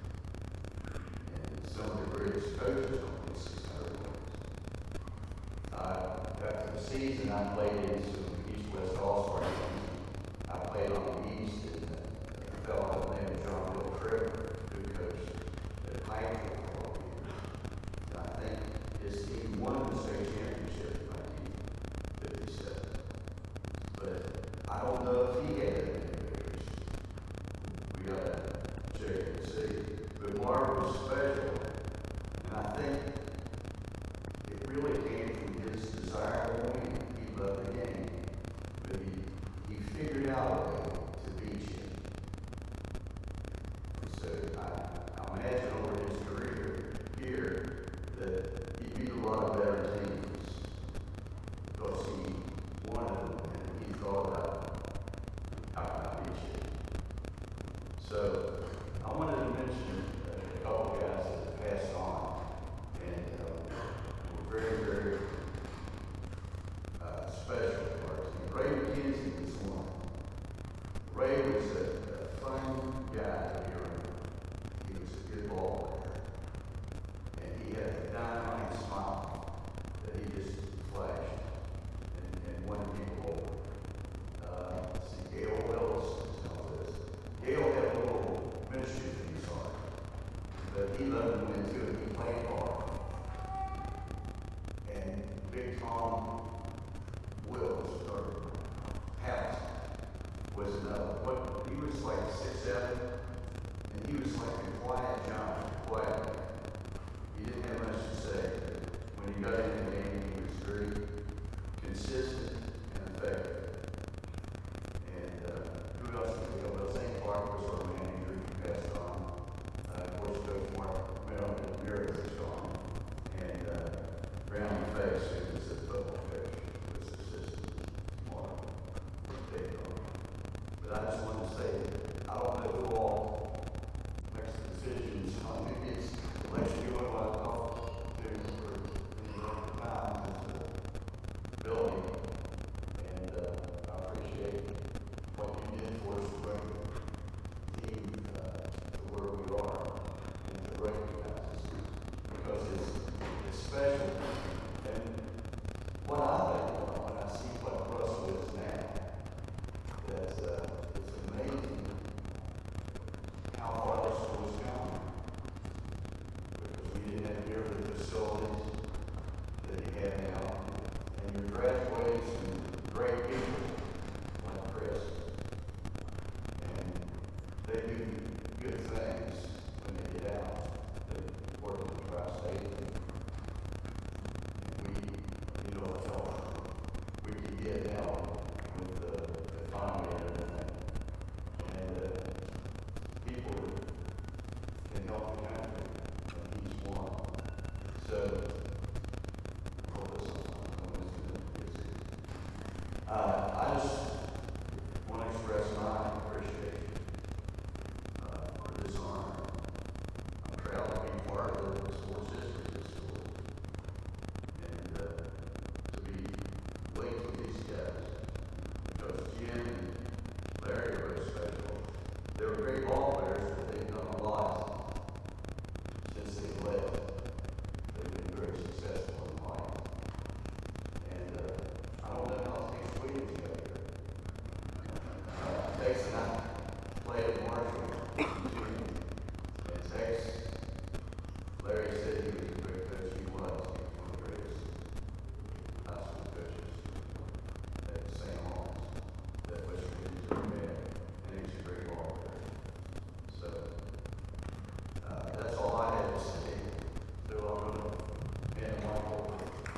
And some of the greatest coaches on this six hundred wins. Uh, after the season, I played in some East-West All-Star games. I played on the East, and a fellow named John Bill Trevor, who coached at Pikeville for all years. And I think his team won the state championship in nineteen fifty-seven. But I don't know if he had any victories. We got to check and see. But Mark was special, and I think it really came from his desire to win. He loved the game, but he, he figured out a way to beat you. And so I, I imagine over his career here that he beat a lot of better teams because he wanted them and he thought about how can I beat you. So I wanted to mention a couple guys that passed on and uh, were very, very uh, special to our team. Ray McKenzie was one. Ray was a, a fun guy to be around. He was a good ball player. And he had a dynamite smile that he just flashed and, and won people over. Uh, let's see, Gail Willis tells this. Gail had a little mischief in his heart, but he loved to win too, and he played hard. And Big Tom Wills, or House, was another. What, he was like six seven, and he was like a quiet giant, quiet. He didn't have much to say, but when he got in the game, he was very consistent and effective. And uh, who else did we go? Well, Saint Clark was our manager. He passed on. Uh, of course, Coach Mark Meredith is gone. And uh, Brownie Face, who was the football coach, was assistant Mark. They gone. But I just wanted to say, I don't know who all makes the decisions on these election. You know what I talk to for any length of time is the building. And uh, I appreciate what you did for us to bring the team uh, to where we are and to recognize us because it's, it's special. And what I think about when I see what Russell is now, that uh, it's amazing how far this school has come. Because we didn't have near the facilities that you have now. And you're graduating some great people like Chris. And they do good things when they get out. They work in the tri-state. And we, you know, it's all we can get now with the economy and everything. And uh, people can help the country, and he's one. So, hold this on. Uh, I just want to express my appreciation uh, for this honor. I'm proud to be part of the sports history. kids left. They've been very successful in life. And uh, I don't know how Tex Williams got here. Uh, Tex and I played at Marshall, and Tex, Larry said he was a great coach. He was. He was one of the greatest high school coaches at Saint Lawrence that West Virginia's ever had, and he was a great ball player. So uh, that's all I had to say. So I'm going to hand the mic over.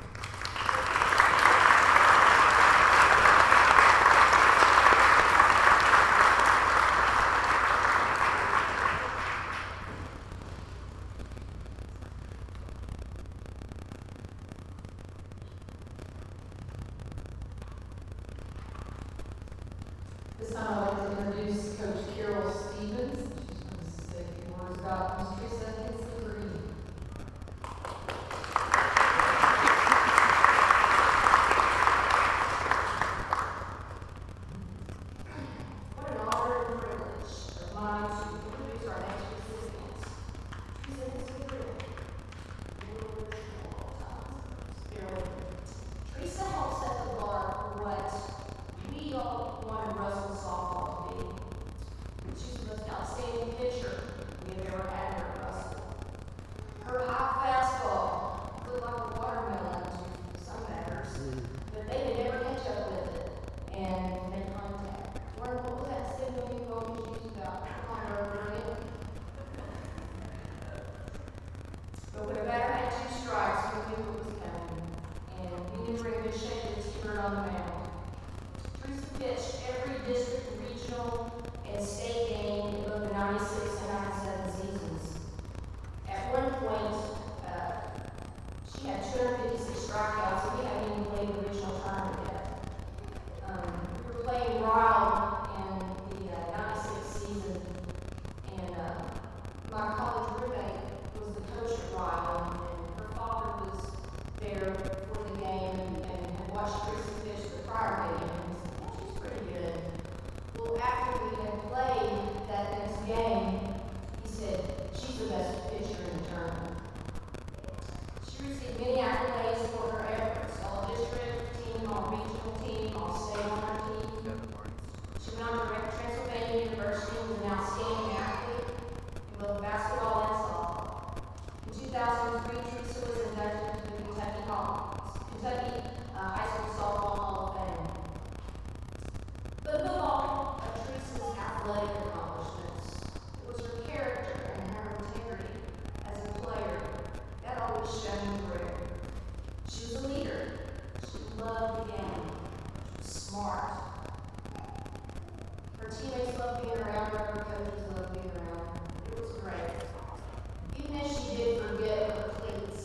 This time I'd like to introduce Coach Carol Stevens. She's going to say a few words about Miss Teresa Kinsley Green. What an honor and privilege of mine to introduce our next recipient. Teresa Kinsley Green. Teresa helped set the bar for what we all wanted Russell softball to be. She's the most outstanding pitcher we have ever had here at Russell. Her high fastball looked like a watermelon to some batters, but they could never catch up with it and make contact. Warren, what was that signal you always used about on over again? But when a batter had two strikes, we knew what was coming, and we knew we were in good shape to keep her on the mound. Teresa pitched every district, regional, and state game in both the ninety-six and ninety-seven seasons. At one point, uh, she had two hundred fifty-six strikeouts, and we hadn't even played the regional tournament yet. Um, we were playing Ryle in the uh, ninety-six season, and uh, my college roommate was the coach at Ryle, and her father was there for the game and, and had watched Teresa pitch the prior game. She's pretty good. Well, after we had played that next game, he said, she's the best pitcher in the tournament. She received many accolades for her efforts, all district team, all regional team, all state honor team. She went on to Transylvania University and was an outstanding athlete in both basketball and softball. In two thousand three, Teresa was inducted into the Kentucky Hall, Kentucky uh, High School Softball Hall of Fame. But above all of Teresa's athletic accomplishments, it was her character and her integrity as a player that always shone through. She was a leader. She loved the game. She was smart. Her teammates loved being around her. Her coaches loved being around her. It was great. Even if she did forget her cleats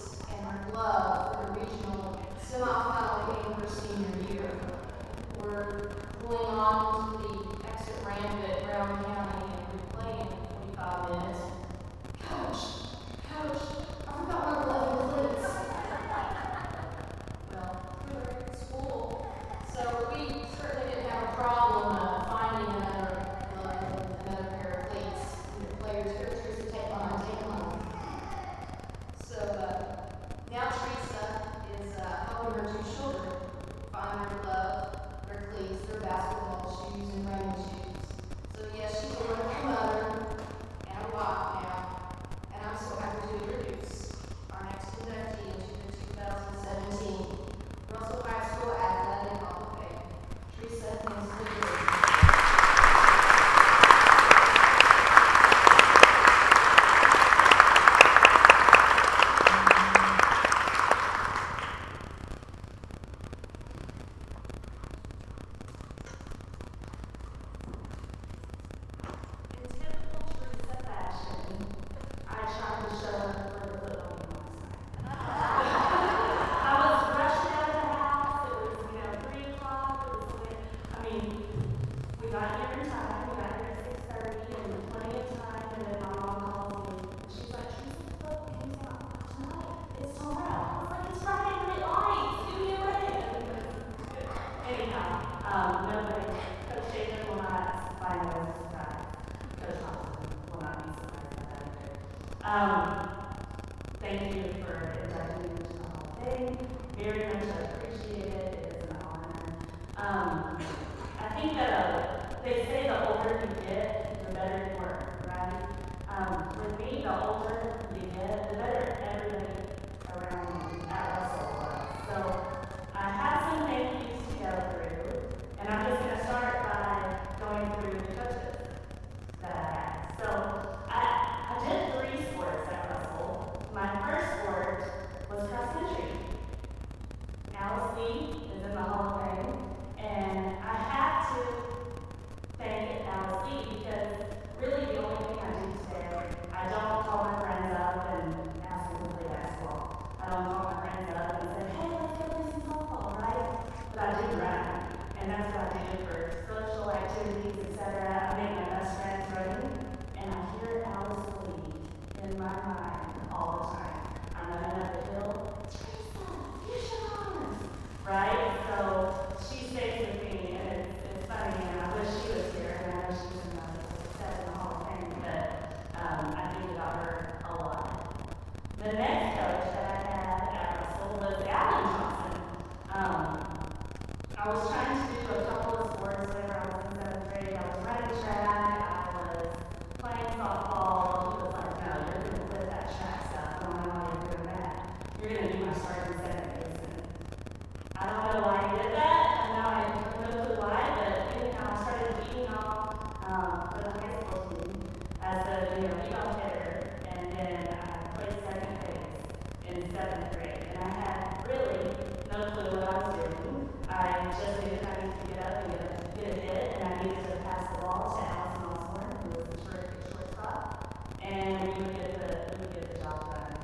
thank you for inducting me into the Hall of Fame. Very much appreciated. It is an honor. Um, I think that uh, they say the older you get, the better you work, right? Um, with me, the older you get, the better everybody around me at Russell was. So I have some thank yous to go through, and I'm just going to start by going through the coaches that I had. So I, I did three sports at Russell. My first sport was cross country. Alice Lee is in the Hall of Fame, and I have to thank Alice Lee because really the only thing I do today, I don't call my friends up and ask them to play basketball. I don't call my friends up and say, hey, let's go play some softball, right? But I do run, and that's what I do for social activities, et cetera. I make my best friends running, and I hear Alice Lee in my mind all the time. I'm running up the hill, Teresa, you should run, right? So she stays with me, and it's, it's funny, and I wish she was here, and I know she's in the success in the Hall of Fame, but um, I think about her a lot. The next coach that I had at Russell was Alan Johnson. Um, I was trying to do a couple of sports whenever I was in seventh grade. I was running track, I was playing softball. He was like, no, you're going to quit that track stuff. I don't know why you're doing that. You're going to be my starting second baseman. I don't know why he did that, and now I have no clue why, but anyhow, I started beating off um, for the high school team as a you know, leadoff hitter, and then I played second base in seventh grade, and I had really no clue what I was doing. I just needed I needed to get up and get a, get a hit, and I needed to pass the ball to Allison Osborne, who was a terrific shortstop, and we would get the we would get the job done.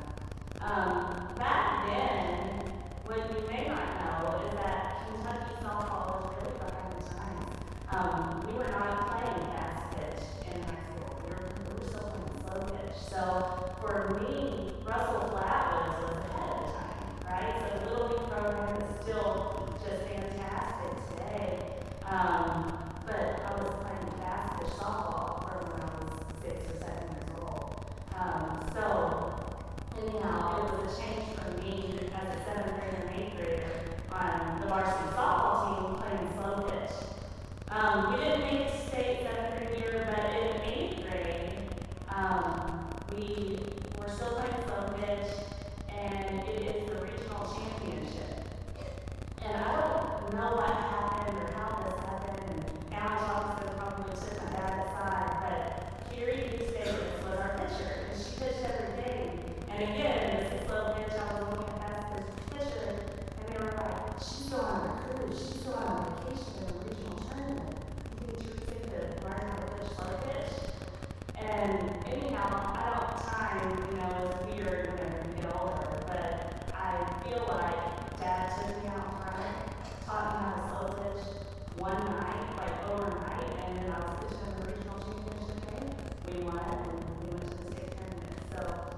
Um, back then, what you may not know is that Kentucky softball was really behind the times. Um, we were not playing fast pitch in high school. We were, we were still playing slow pitch. So for me, Russell Flatwoods was ahead of the time, right? So the Little League program is still just fantastic today. Um, but I was playing fast pitch softball from when I was six or seven years old. Um, so anyhow, it was a change for me as a seventh grader and eighth grader on the varsity softball team playing slow pitch. Um, we didn't make state seventh grade year, but in eighth grade, um, we were still playing slow pitch, and it is the regional championship. And I don't know what happened or how this happened, and Alan Johnson probably took my dad aside, but Carrie Hughes Davis was our pitcher, and she pitched every game. And again, this is slow pitch, I was looking at this pitcher, and they were like, she's going on a cruise, she's going on a vacation in a regional tournament. You think Teresa could learn how to pitch slow pitch? And anyhow, I don't time, you know, it's weird whenever you get older, but I feel like Dad took me out front, taught me how to slow pitch one night, like overnight, and then I was pitching in the regional championship game. We won, and we went to the state tournament. So,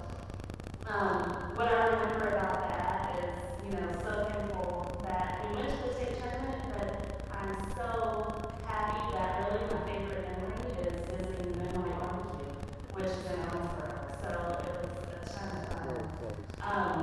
um, what I remember about that is, you know, so thankful that we went to the state tournament, but I'm so happy that really my favorite memory is visiting the Midnight Barbecue, which is in Owensboro. So it was a ton of fun. Um,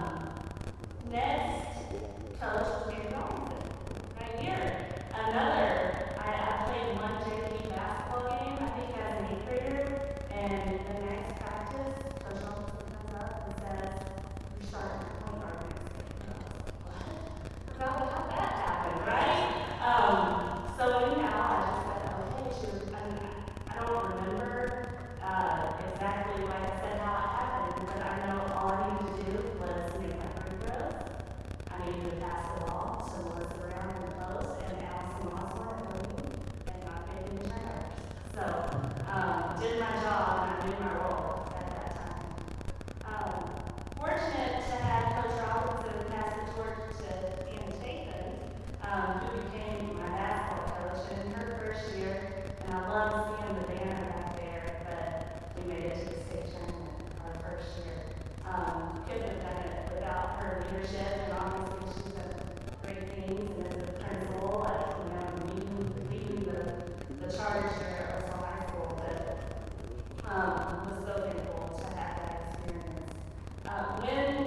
next coach was Gary Robinson, right here. Another, I, I played one J V basketball game, I think as an eighth grader, and the next practice, Coach Robinson comes up and says, you're starting at point guard next game. And I was like, what? Forgot how that happened, right? Um, so anyhow, I just said, okay, she was, I, I don't remember uh, exactly, like I said, how it happened, but I know all I needed to do was make my free throws. I needed to pass the ball to Melissa Brown in the post and Allison Osborne and not make any turnovers. So, um, did my job and I knew my role at that time. Um, fortunate to have Coach Robinson pass the torch to Ann Chapin, um, who became my basketball coach in her first year, and I love seeing the banner back there, but we made it to the state tournament our first year. Um, couldn't have done it without her leadership, and obviously she's done great things, and as a principal, like, you know, leading, leading the, the charge there at Russell High School, but um, was so thankful to have that experience. Uh, when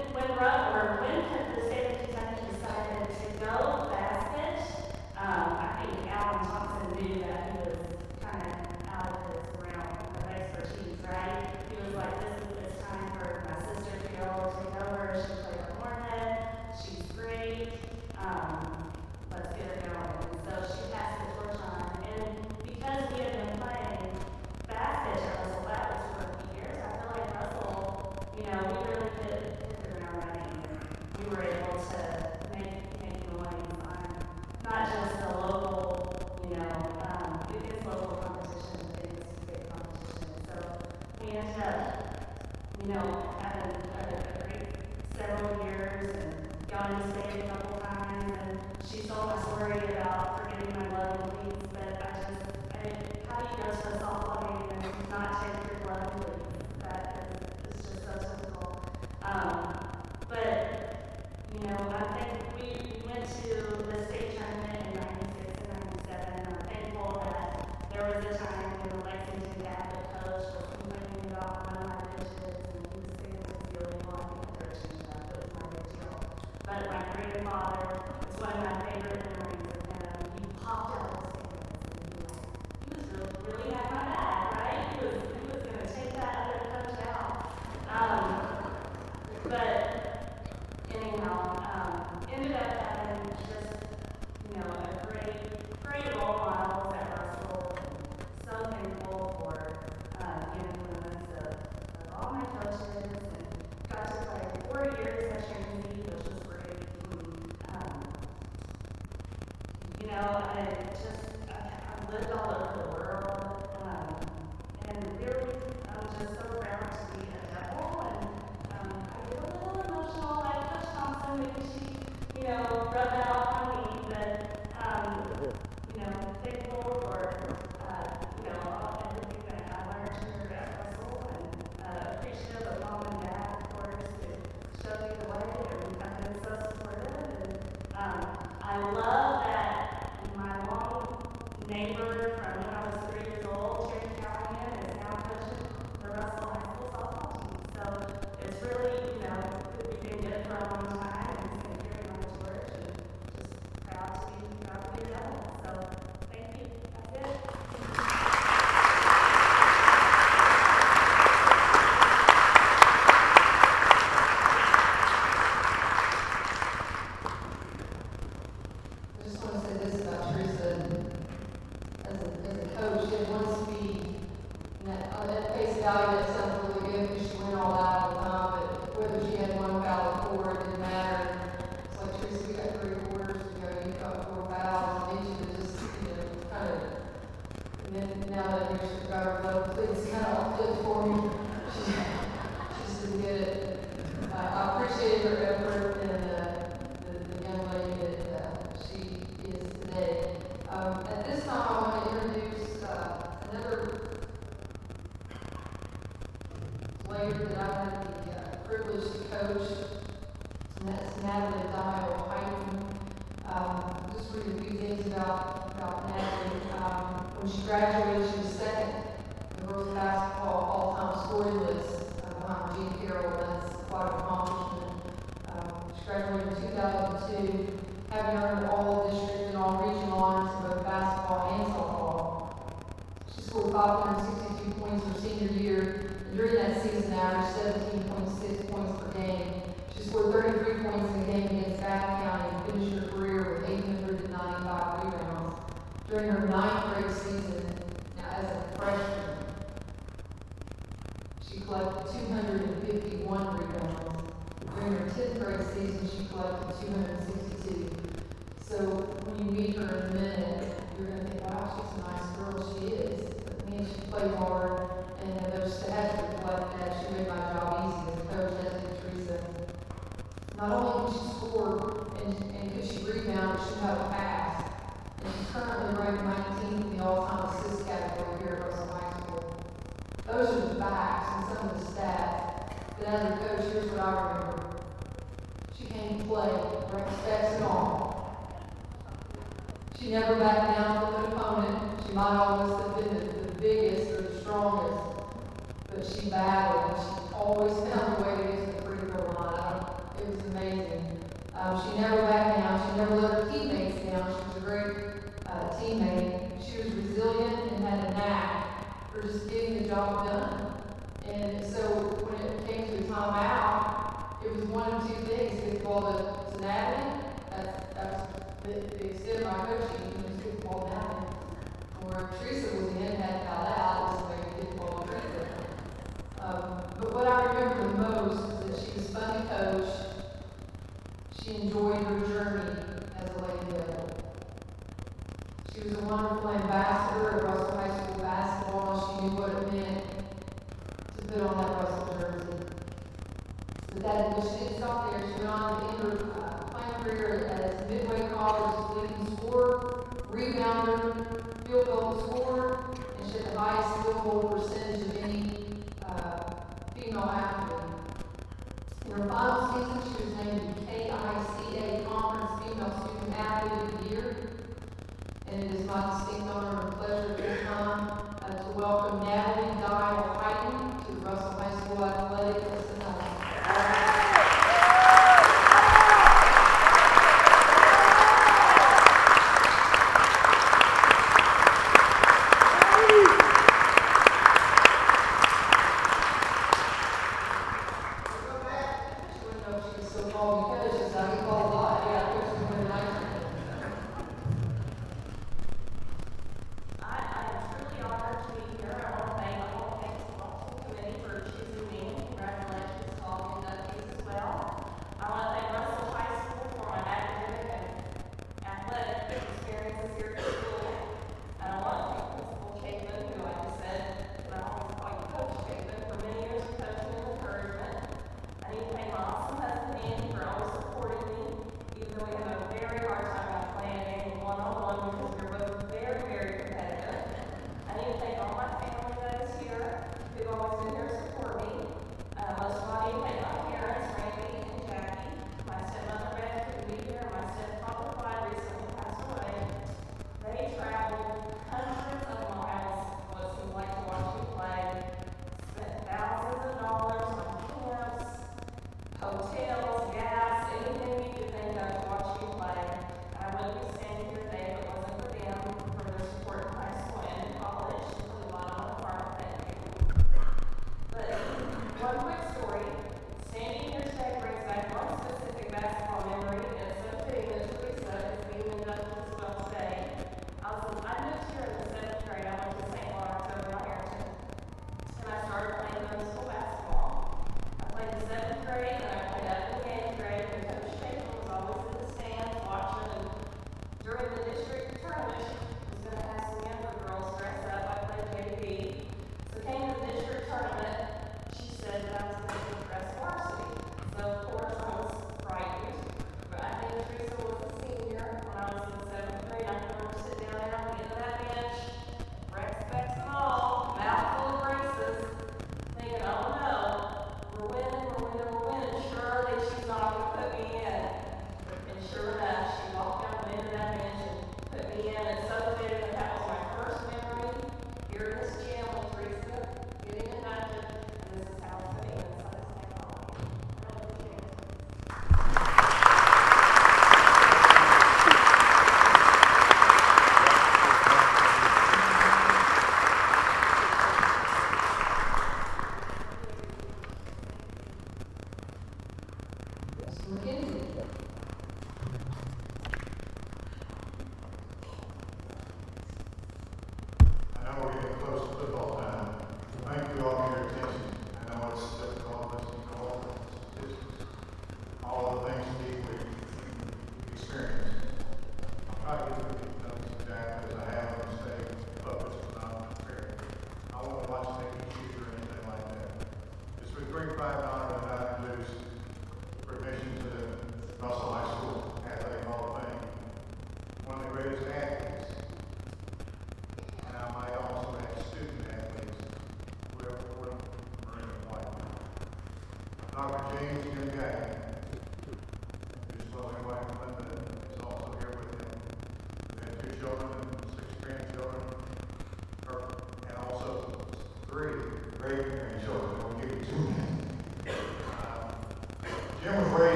we were able to make, make noise on not just the local, you know, um, it is local competition, but it is state competition. So we ended up, you know, having a, a great several years and gone to state a couple times. And she told my story about forgetting my glove and cleats, but I just, I, how do you go to a softball game and not take your glove and cleats? That is, it's just so typical. Um, but, you know, I think we, we went to the state tournament in ninety-six and ninety-seven. I'm thankful that there was a time when the Lexington Catholic coach was complaining about one of my dishes, and he was saying it was illegal. I think they're changing that, but it was no big deal. But my grandfather, it's one of my favorite memories of him. He popped out of the stands, and he, like, he was really, really had my back, right? He was, he was going to take that other coach out. Um, but anyhow, um, ended up having just, you know, a great, great role models at Russell. So thankful for uh, the influence of, of all my coaches, and got to play four years at Trinity, which was great. Um, you know, I just, I, I've lived all over the world, um, and really, I'm just so proud to be a Devil, and um, I get a little emotional, like Coach Thompson, maybe she, you know, rubbed that off on me, but, um, you know, thankful for, uh, you know, all- everything that I learned here at Russell, and uh, appreciative of mom and dad, of course, who showed me the way, and have been so supportive, and um, I love that my long neighbor from when I was three years old, Terry Callahan, is now coaching the Russell High School softball team. So it's really, you know, we've been good for a long time, and it's going to carry my torch, and just proud to be, proud to be a Devil. So thank you. That's it. I just want to say this about Teresa. As a, as a coach, she had one speed, and that, on that face value, that sounds really good because she went all out all the time, but whether she had one foul or four, it didn't matter. It's like, Teresa, we got three quarters to go, you got four fouls, and then she would just, you know, kind of, and then now that here she's got her glove, please kind of flip for me. She, she just didn't get it. Uh, I appreciate her effort and uh, the, the young lady that uh, she is today. Um, at this time, I want to introduce uh, another player that I had the uh, privilege to coach, and that's Natalie Dial Hyten. Um, just read a few things about, about Natalie. Um, when she graduated, she was second in the girls basketball all-time scoring list uh, behind Jean Carroll. That's quite an accomplishment. Um, she graduated in two thousand two. Having earned all district and all regional honors in both basketball and softball. She scored five hundred sixty-two points her senior year, and during that season averaged seventeen point six points per game. She scored thirty-three points in a game against Bath County and finished her career with eight hundred ninety-five rebounds. During her ninth grade season, now as a freshman, she collected two hundred fifty-one rebounds. During her tenth grade season, she collected two hundred sixty-two. So when you meet her in a minute, you're going to think, wow, she's a nice girl. She is. But man, she played hard, and uh, those stats reflect that. She made my job easy as a coach, as did Teresa. Not only could she score and, and could she rebound, but she knew how to pass. And she's currently ranked nineteenth in the all-time assist category here at Russell High School. Those are the facts and some of the stats. But as a coach, here's what I remember. She came to play, right specs and all. She never backed down from an opponent. She might always have been the, the biggest or the strongest, but she battled and she always found a way to get to the free throw line. I don't, it was amazing. Um, she never backed down. She never let her teammates down. She was a great uh, teammate. She was resilient and had a knack for just getting the job done. And so when it came to a timeout, it was one of two things: get the ball to, to Natalie. That's that's the, the extent of my coaching. You just get the ball to Natalie. Or if Teresa was in, had to foul out, it was maybe get the ball to Teresa. Um, but what I remember the most is that she was fun to coach. had, but she didn't stop there. She went on to end her uh, playing career as Midway College's leading scorer, rebounder, field goal scorer, and she had the highest field goal percentage of any uh, female athlete. In her final season, she was named the K I C A Conference Female Student Athlete of the Year. And it is my distinct honor and pleasure at this time uh, to welcome Natalie Dial Hyden to the Russell High School Athletic Personnel.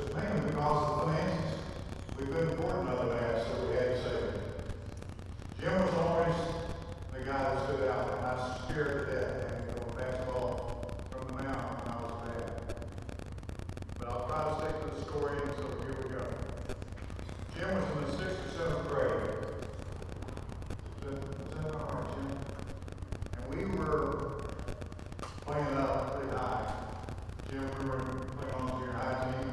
Jim Jim was in the sixth or seventh grade. Is that, is that all right, Jim? And we were playing up pretty high. Jim, we were playing on the junior high team.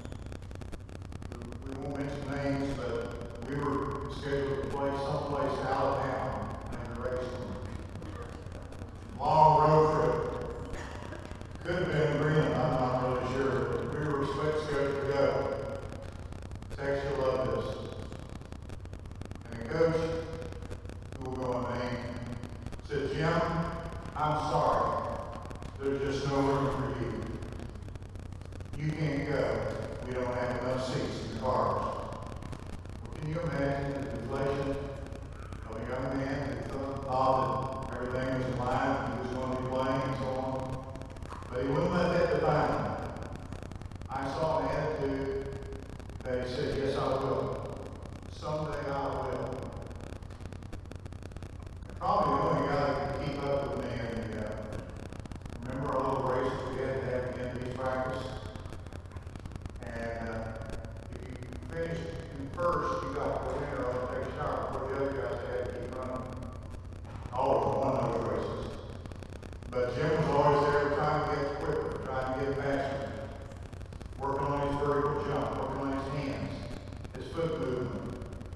We, we won't mention names, but we were scheduled to play someplace out of town in the race. Long road trip. Could have been Greenland, I'm not really sure. We were scheduled to go. Tex, you'll love this. And the coach, who will go unnamed, said, Jim, I'm sorry. There's just no room for you. You can't go. We don't have enough seats in the cars. Well, can you imagine the deflation of a young man that thought that everything was in line and he was going to be playing and so on? But he wouldn't let that define him. I saw an attitude that he said, yes, I will. Someday I will. Probably the only guy that could keep up with me in the, uh, remember our little races we had to have at the end of each practice? And uh, if you finished in first, you got to go in or I'll take a shower before the other guys had to keep running. I always won those races. But Jim was always there trying to get quicker, trying to get faster. Working on his vertical jump, working on his hands, his foot movement.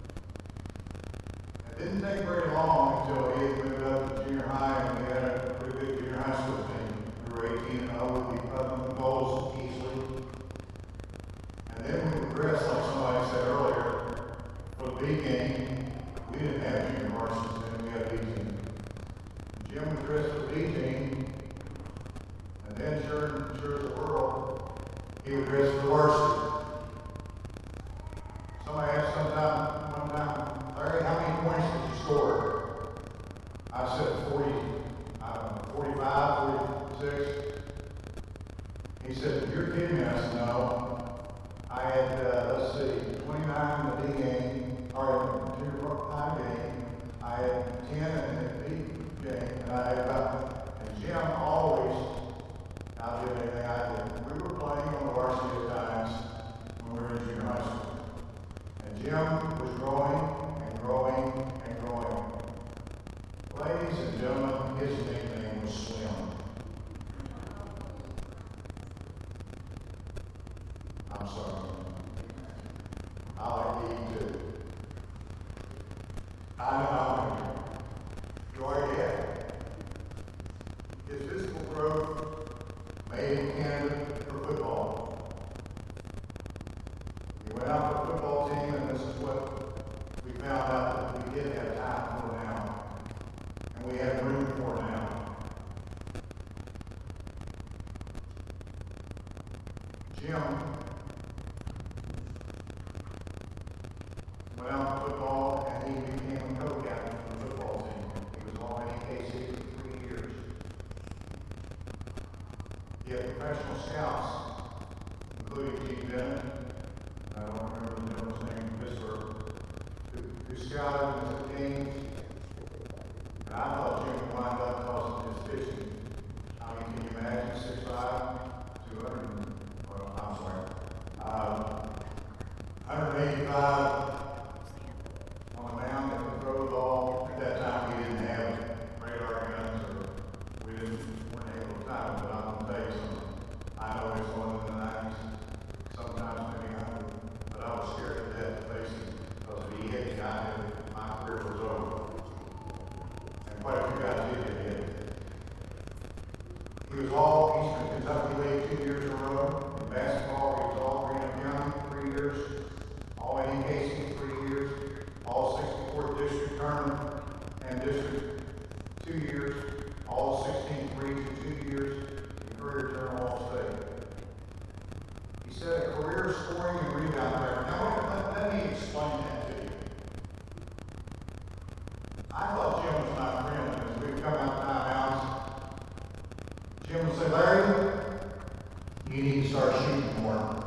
It didn't take very long until he had moved up to junior high and we had a pretty big junior high school team. We were eighteen and oh, we beat Putnam goals easily. And then we progressed, like somebody said earlier, for the B game, we didn't have junior varsity, then we had a B team. Jim was dressed for the B team, and then sure, sure as the world, he would dress for the varsity. Somebody asked sometime, one time, Larry, how many points did you score? I said forty, I don't know, forty-five, forty-six. He said, you're kidding me. I said, no. I had, uh, let's see, twenty-nine in the B game, or in the junior high game. I had ten in the B game, and I had about, and Jim always, I'll give anything I did. We were playing on the varsity at times when we were in junior high school. And Jim was growing and growing and growing. Ladies and gentlemen, his nickname was Slim. I'm sorry. I like to eat too. I know I'm hungry. You already have. His physical growth made him candidate for football. He went out for a football team, and this is what we found out that we did have time for now, and we have room for now. Jim went out for football, and he became a co-captain for the football team. He was on N K C for three years. He had professional scouts, including Gene Bennett, I don't remember the gentleman's name in Pittsburgh, who, who scouted him to games. And I thought Jim would wind up because of his pitching. I mean, can you imagine six five, two hundred, well, I'm sorry, uh, one eighty-five on the mound that could throw the ball. At that time, we didn't have radar guns, or we didn't, weren't able to time it, but I'm going to tell you something. I know it's one in the nineties, sometimes maybe one hundred, but I was scared to death to face him, because if he hit me, I knew my career was over. And quite a few guys did get hit. He was all Eastern Kentucky League two years in a row. In basketball, he was all Greenup County three years, all N K C three years, all sixty-fourth District Tournament and District two years, all sixteenth Region two years, and career term All State. He said a career scoring and rebound record. Now, let, let me explain that to you. I thought Jim was my friend as we'd come out of my house. Jim would say, Larry, you need to start shooting more.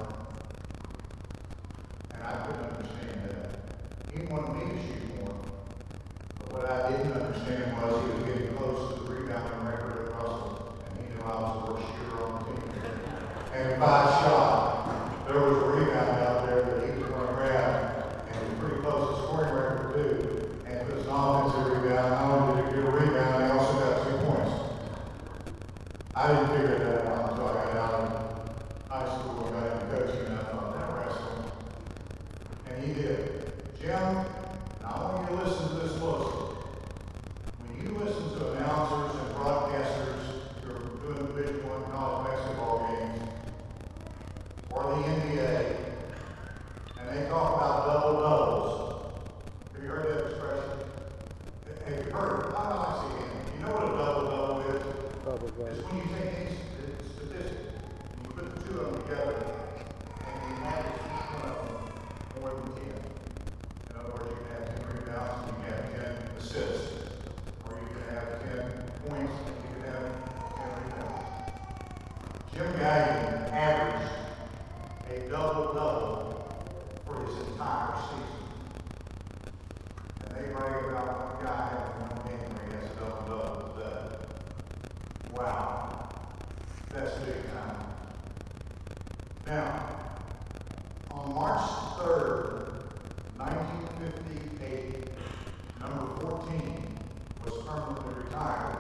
And I couldn't understand that. He wanted me to shoot more. But what I didn't understand was he was getting close to the rebounding record at Russell, and he knew I was the worst shooter on the team. And if I shot, there was a rebound out there that he was going to grab, And he did. Jim, I want you to listen to this closely. When you listen to announcers and broadcasters who are doing Division One college basketball games or the N B A, and they talk about double doubles, have you heard that expression? Have you heard it? I don't like seeing it. You know what a double double is? Double double. It's when you take any st- statistic and you put the two of them together and you average each one of them more than ten. In other words, you can have ten rebounds and you can have ten assists. Or you can have ten points and you can have ten rebounds. Jim Gagnon averaged a double-double for his entire season. And they brag about one guy having one game where he has a double-double today. Wow. That's big time. Now, on March third, nineteen fifty-eight, number fourteen was permanently retired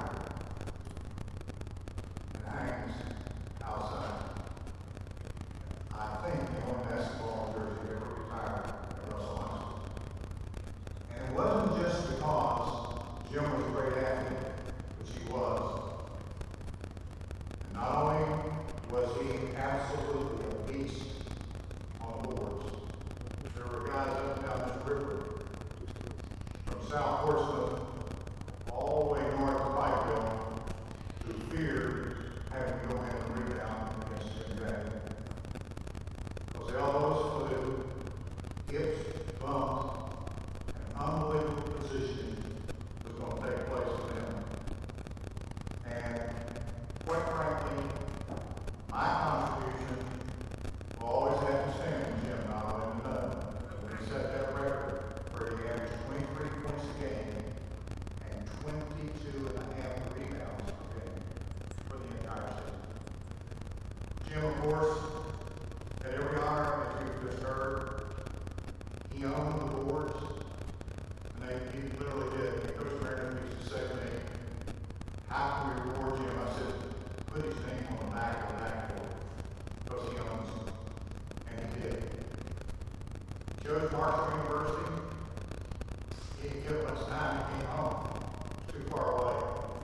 and hangs outside. I think the only basketball jersey ever retired at Russell High School. And it wasn't just because Jim was a great athlete, which he was. And not only was he absolutely a beast on the boards, there were guys up and down this river from South Portsmouth all the way north to Pikeville who feared having to go in and rebound against Jim Gagnon. Because the elbows flew, hips bumped, an unbelievable position was going to take place with him. And quite frankly, my contribution will always have to stand with Jim, not only to know. When he set that record where he averaged twenty-three points a game and twenty-two and a half rebounds per game for the entire season. Jim, of course, had every honor, as you've just heard. He owned the boards, and they, he literally did. And Coach Meredith used to say to me, how can we reward Jim? I said, put his name on the back of the backboard, because he owns them. And he did. He chose Marshall University. He didn't give much time, he came home. It was too far away.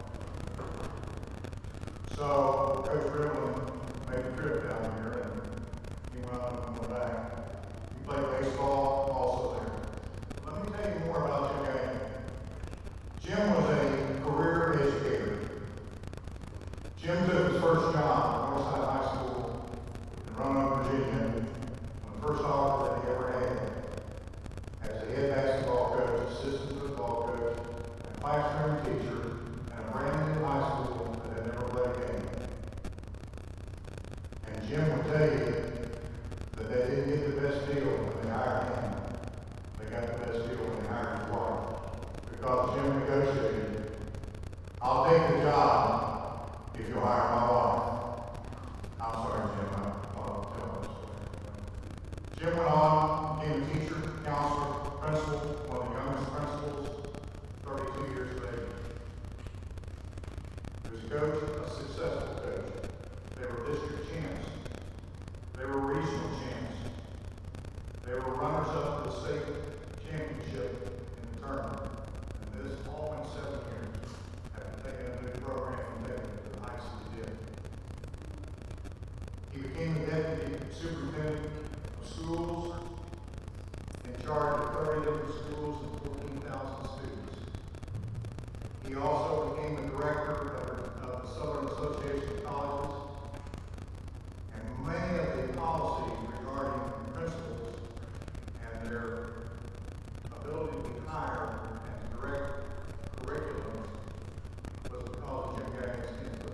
So Coach Riddle made a trip down here, and he went on and went back. He played baseball also there. Let me tell you more about Jim Gagnon. Jim was a career educator. Jim took his first job at Northside High School in Roanoke, Virginia, on the first offer that he ever had as a head basketball coach, assistant football coach, and classroom teacher at a brand new high school that had never played a game. And Jim would tell you that they didn't get the best deal when they hired him. They got the best deal when they hired his wife. Because Jim negotiated, I'll take the job if you'll hire my wife. I'm sorry, Jim, I want to tell this story. Jim went on, became a teacher, counselor, principal, one of the youngest principals, thirty-two years of age. He was a coach, a successful coach. They were district champs. They were regional champs. They were runners-up to the state championship in the tournament. And this all in seven years after taking a new program and taking it to the heights that he did. He became the deputy superintendent of schools, in charge of thirty different schools and fourteen thousand students. He also became the director of, of the Southern Association of Colleges, and many of the policies regarding principals and their ability to hire and direct curriculums was because of Jim Gagnon's input.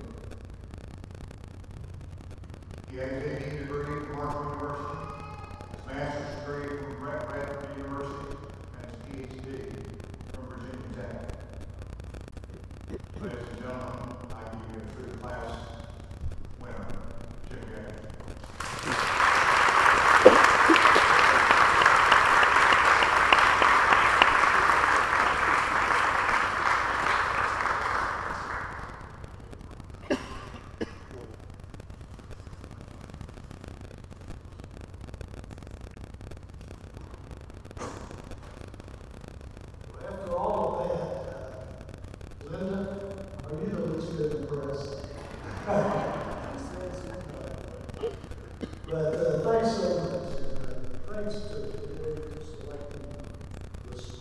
He had a J D degree from Marshall University, his master's degree from Bradford University, and his P H D from Virginia Tech. Ladies and gentlemen, I give you a true class winner, Jim Gagnon.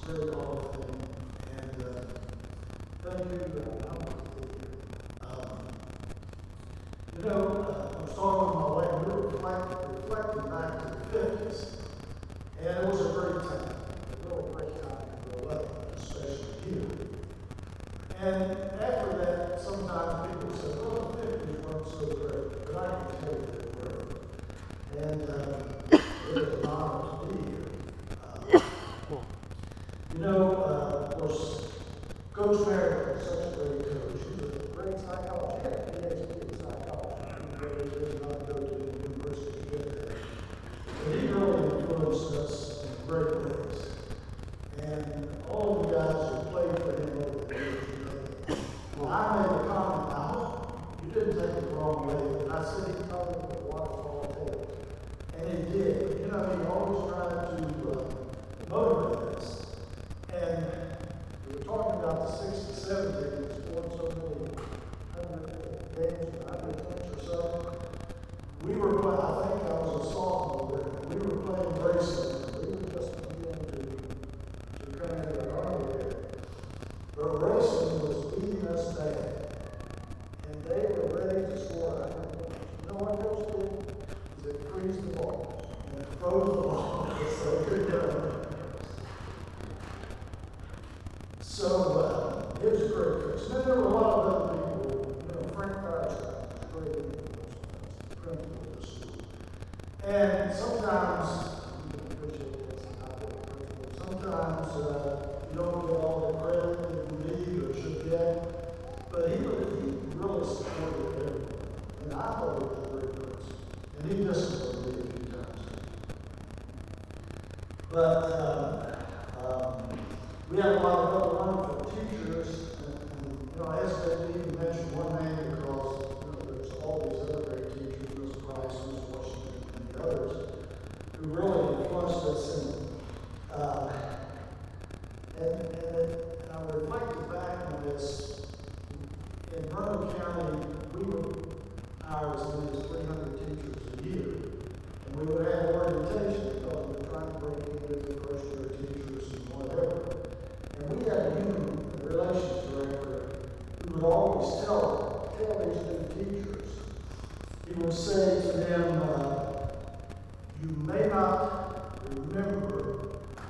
a great Hall of Fame. And uh, thank you. Uh, I'm with you. Um, you know, uh, I was talking with my wife, we were reflecting, reflecting back to the fifties. And it was a great time, a real great time to grow up, especially here. And after that, sometimes people say, well, the fifties weren't so great, but I can tell you they were. And uh, it is an honor to be here. Uh, you know, uh, of course, Coach Merritt was such a great coach. He was a great psychologist. He had a PhD in psychology. He really did not go to the university to get there. But he really influenced us in great ways. And all the guys who played for him over the years, well, I made a comment, now, you didn't take it the wrong way, and I said he told me the waterfall tale. And he did. You know, he always tried to uh, motivate us. And we were talking about the sixty, seventy, and scored so many hundred games, hundred points or so. We were playing, I think I was a sophomore, and we were playing Graceland. We were just beginning to, to come into our army there. But Graceland was beating us bad. And they were ready to score a hundred points. You know what Coach did? He said, freeze the ball. And froze the ball. So good going. So, uh, it was a great coach. And then there were a lot of other people, you know, Frank Firetrack was great influence on us, the principal of the school. And sometimes, you can appreciate this, I think, principal, sometimes uh, you don't get all the credit that you need or should get, but he, he really supported everyone. And I thought he was a great person. And he disciplined me a few times. But, uh, um, we have a lot of other wonderful teachers, and, and you know, I hesitate to even mention one name because you know, there's all these other great teachers, Miz Price, Miz Washington, and the others, who really influenced us. And, uh, and, and, and I reflected back on this. In Roanoke County, we would hire as many as three hundred teachers a year, and we would have orientation because we were trying to break into the first year teachers and whatever. And we had a human relations director who would always tell, tell these new teachers, he would say to them, uh, you may not remember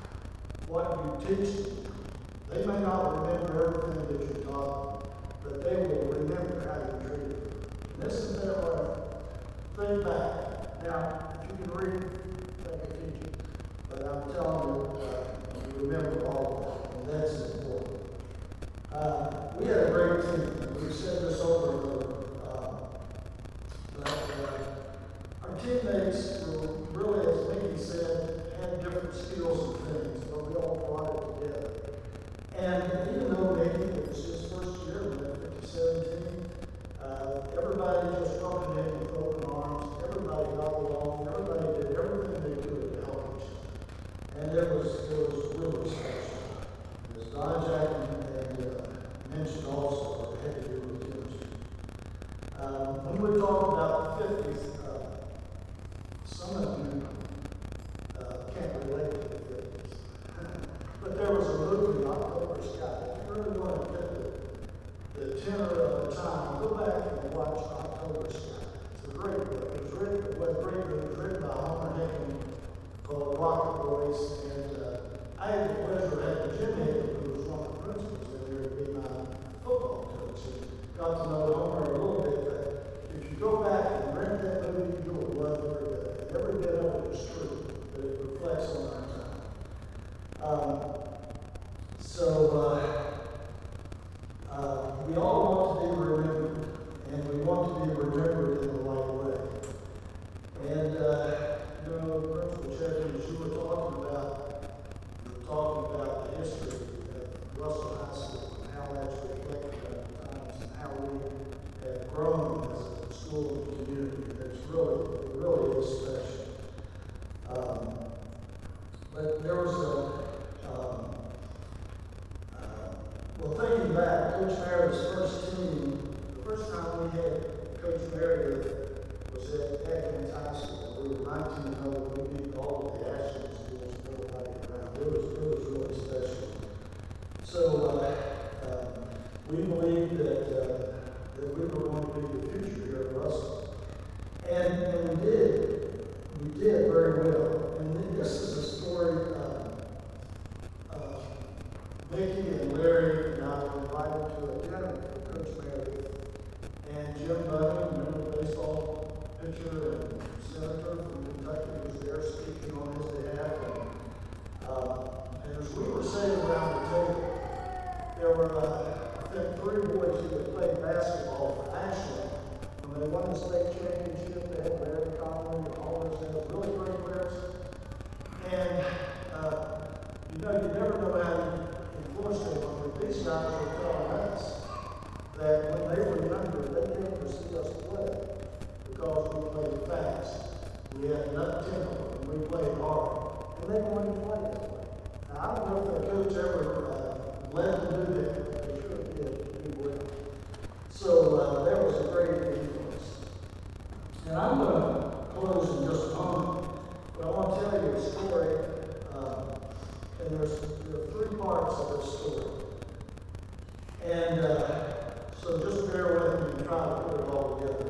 what you teach them. They may not remember everything that you taught them, but they will remember how you treated them. And this is their way. Think back. Now, if you can read, think of teaching. But I'm telling you, uh, you remember all of that. That's important. Uh, we had a great team. We've said this over and over. Uh, but uh, our teammates were really, as Mickey said, had different skills and things, but we all brought it together. And even though Mickey, it was his first year, we had fifty-seven team, uh, everybody just welcomed him with open arms. Everybody got along. Everybody did everything they could to help each other. And it was, it was really special. As Don Jackman had uh, mentioned also, it had to do with chemistry. Um, when we talk about the fifties, uh, some of you uh, can't relate to the fifties. But there was a movie, October Sky. If you really want to get the, the tenor of the time, go back and watch October Sky. It's a great book. It was written, it was great, it was written by Homer Hickam, called Rocket Boys. And uh, I had the pleasure of having Jim Hickam, who was one of the principals in there, to be my football coach. And got to know Homer a little bit, but if you go back and rent that movie, you will love every bit. And every bit of it is true, but it reflects on our time. Um, so, uh, uh, we all want to be remembered, and we want to be remembered in the right way. And, uh, you know, Principal Cheffy, as you were talking about, talking about the history of Russell High School and how that's reflected on the times and how we have grown as a school and community. It's really, it really is special. Um, but there was a, um, uh, well, thinking back, Coach Meredith's first team, the first time we had Coach Meredith was at Atkins High School. We were nineteen and oh, we beat all of the Ashland schools. It was, it was really special. So, uh, um, we believed that, uh, that we were going to be the future here at Russell. And, and we did. We did very well. And then this is a story, uh, uh, Mickey and Larry and I were invited to a dinner with Coach Meredith. And Jim Bunning, remember the baseball pitcher and senator from Kentucky, was there speaking on his behalf. And, uh, and as we were sitting around the table, there were, uh, I think, three boys who had played basketball for Ashland. When they won the state championship, they had Larry Conley and all those guys, really great players. And, uh, you know, you never know how to influence them. But these guys were telling us that when they were younger, they came to see us play because we played fast. We had enough tempo, and we played hard. And they wanted to play that way. Now, I don't know if the coach ever uh, let them do that, but they sure did do well. So uh, that was a great influence. And I'm going to close in just a moment, but I want to tell you a story. Uh, and there's there are three parts of this story. And uh, so just bear with me and try to put it all together.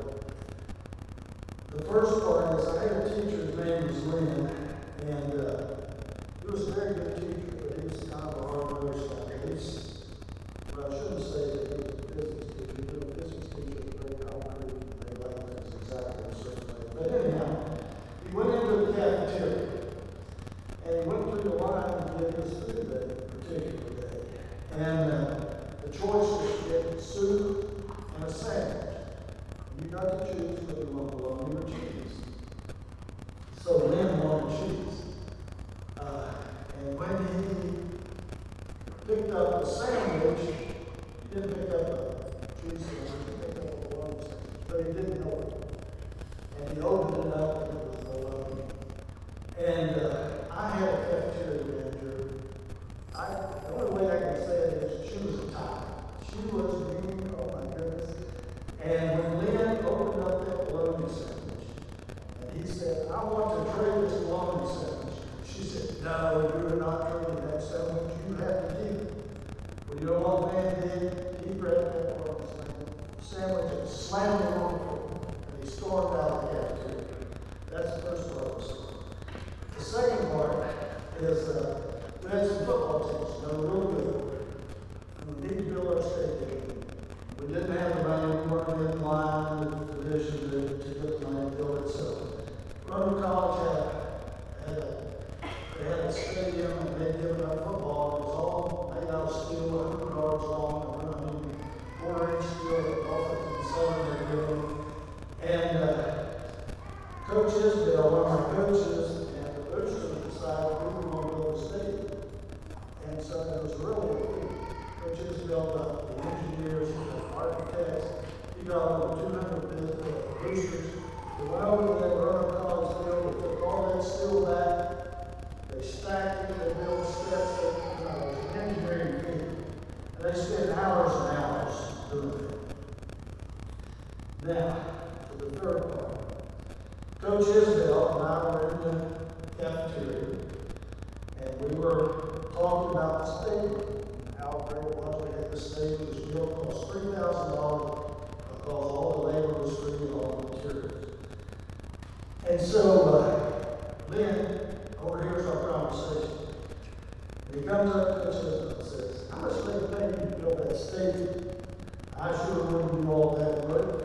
The first part is I had a teacher, his name was Lynn, and uh, he was a very good teacher, but he was kind of a hard-nosed guy. He's, well, I shouldn't say that he was a physics teacher, but a physics teacher is very concrete, and they like things exactly the same way. But anyhow, he went into the cafeteria, and he went through the line to get his food that particular day. And uh, the choice was to get soup and a sandwich. You got to choose whether you want bologna or cheese. So Lynn wanted cheese. Uh, and when he picked up the sandwich, he didn't pick up a cheese sandwich, he picked up a bologna sandwich, but he didn't know it. And he opened it up and it was bologna. And uh, I had a cafeteria manager. I, the only way I can say it is she was a type. She was mean, oh my goodness. And when Lynn opened up that bologna sandwich, and he said, I want to trade this bologna sandwich. She said, no, you're not trading that sandwich. You have to keep it. Well, you know what Lynn did? He grabbed that bologna sandwich and slammed it on the floor, and he stormed out of the cafeteria. That's the first part of the story. The second part is uh, we had some football teams that were real good. And we need to build our stadium. We didn't have the money, we weren't in line with the division to, to get the money to build it. So Roanoke College had, had a, they had a stadium and they'd given up football. It was all made out of steel, one hundred yards long, and I mean, four inch steel that Norfolk and Southern had given. And uh, Coach Isbell, one of my coaches, and the boosters decided we were going to build a stadium. And so it was really, Coach Isbell got the engineers, the architects, he got over two hundred boosters. They went over to that Roanoke College field, they took all that steel back, they stacked it, they built steps, they, you know, it was an engineering feat. And they spent hours and hours doing it. Now, to the third part. Coach Isbell and I were in the cafeteria, and we were talking about the stadium, how great it was. We had the stadium, this deal cost three thousand dollars because all the labor was free and all the materials. And so, uh, Lynn overhears our conversation. And he comes up to Coach Isbell and says, how much did they pay you to build that stadium? I sure wouldn't do all that work.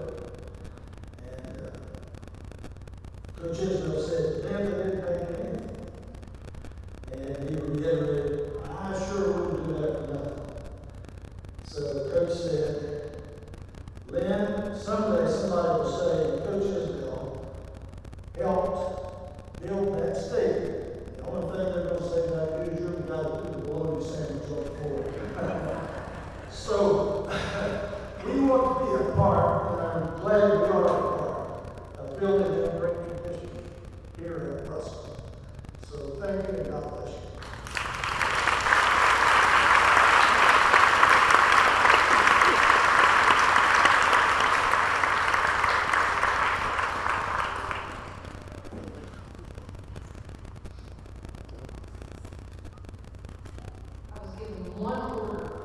Coach Isbell said, Dan, they didn't pay me anything. And he reiterated, I sure wouldn't do that for nothing. So the coach said, Lynn, someday somebody will say, Coach Isbell helped build that stadium. The only thing they're going to say about you is you're the guy that put the bologna sandwich on the floor. So we want to be a part, and I'm glad we are a part of building that great tradition here at Russell. So thank you and God bless you. I was given one order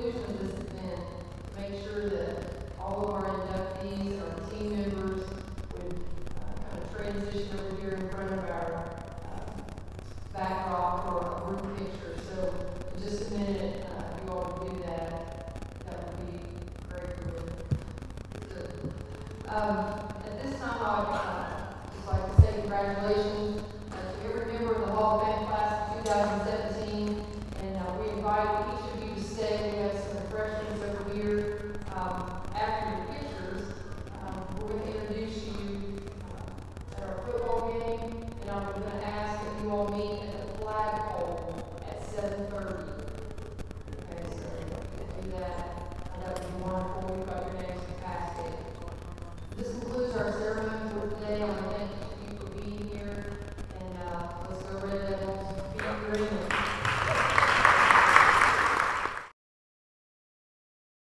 conclusion of this event, to make sure that all of our inductees, our team members would uh, kind of transition over here in front of our uh, backdrop or a group picture. So in just a minute, uh, you all would do that. That would be great for me. Good. Um, at this time, I'd uh, just like to say congratulations uh, to every member of the Hall of Fame class of two thousand seventeen. And uh, we invite each of you to stay. We have some refreshments over here. Um, after your pictures, um, we're going to introduce you uh, at our football game, and I'm going to ask that you all meet at the flagpole at seven thirty. Okay, so do that. And that would be wonderful. We've got your names passed it. This concludes our ceremony for today. I want to thank you for being here, and uh, let's go Red Devils. Be great.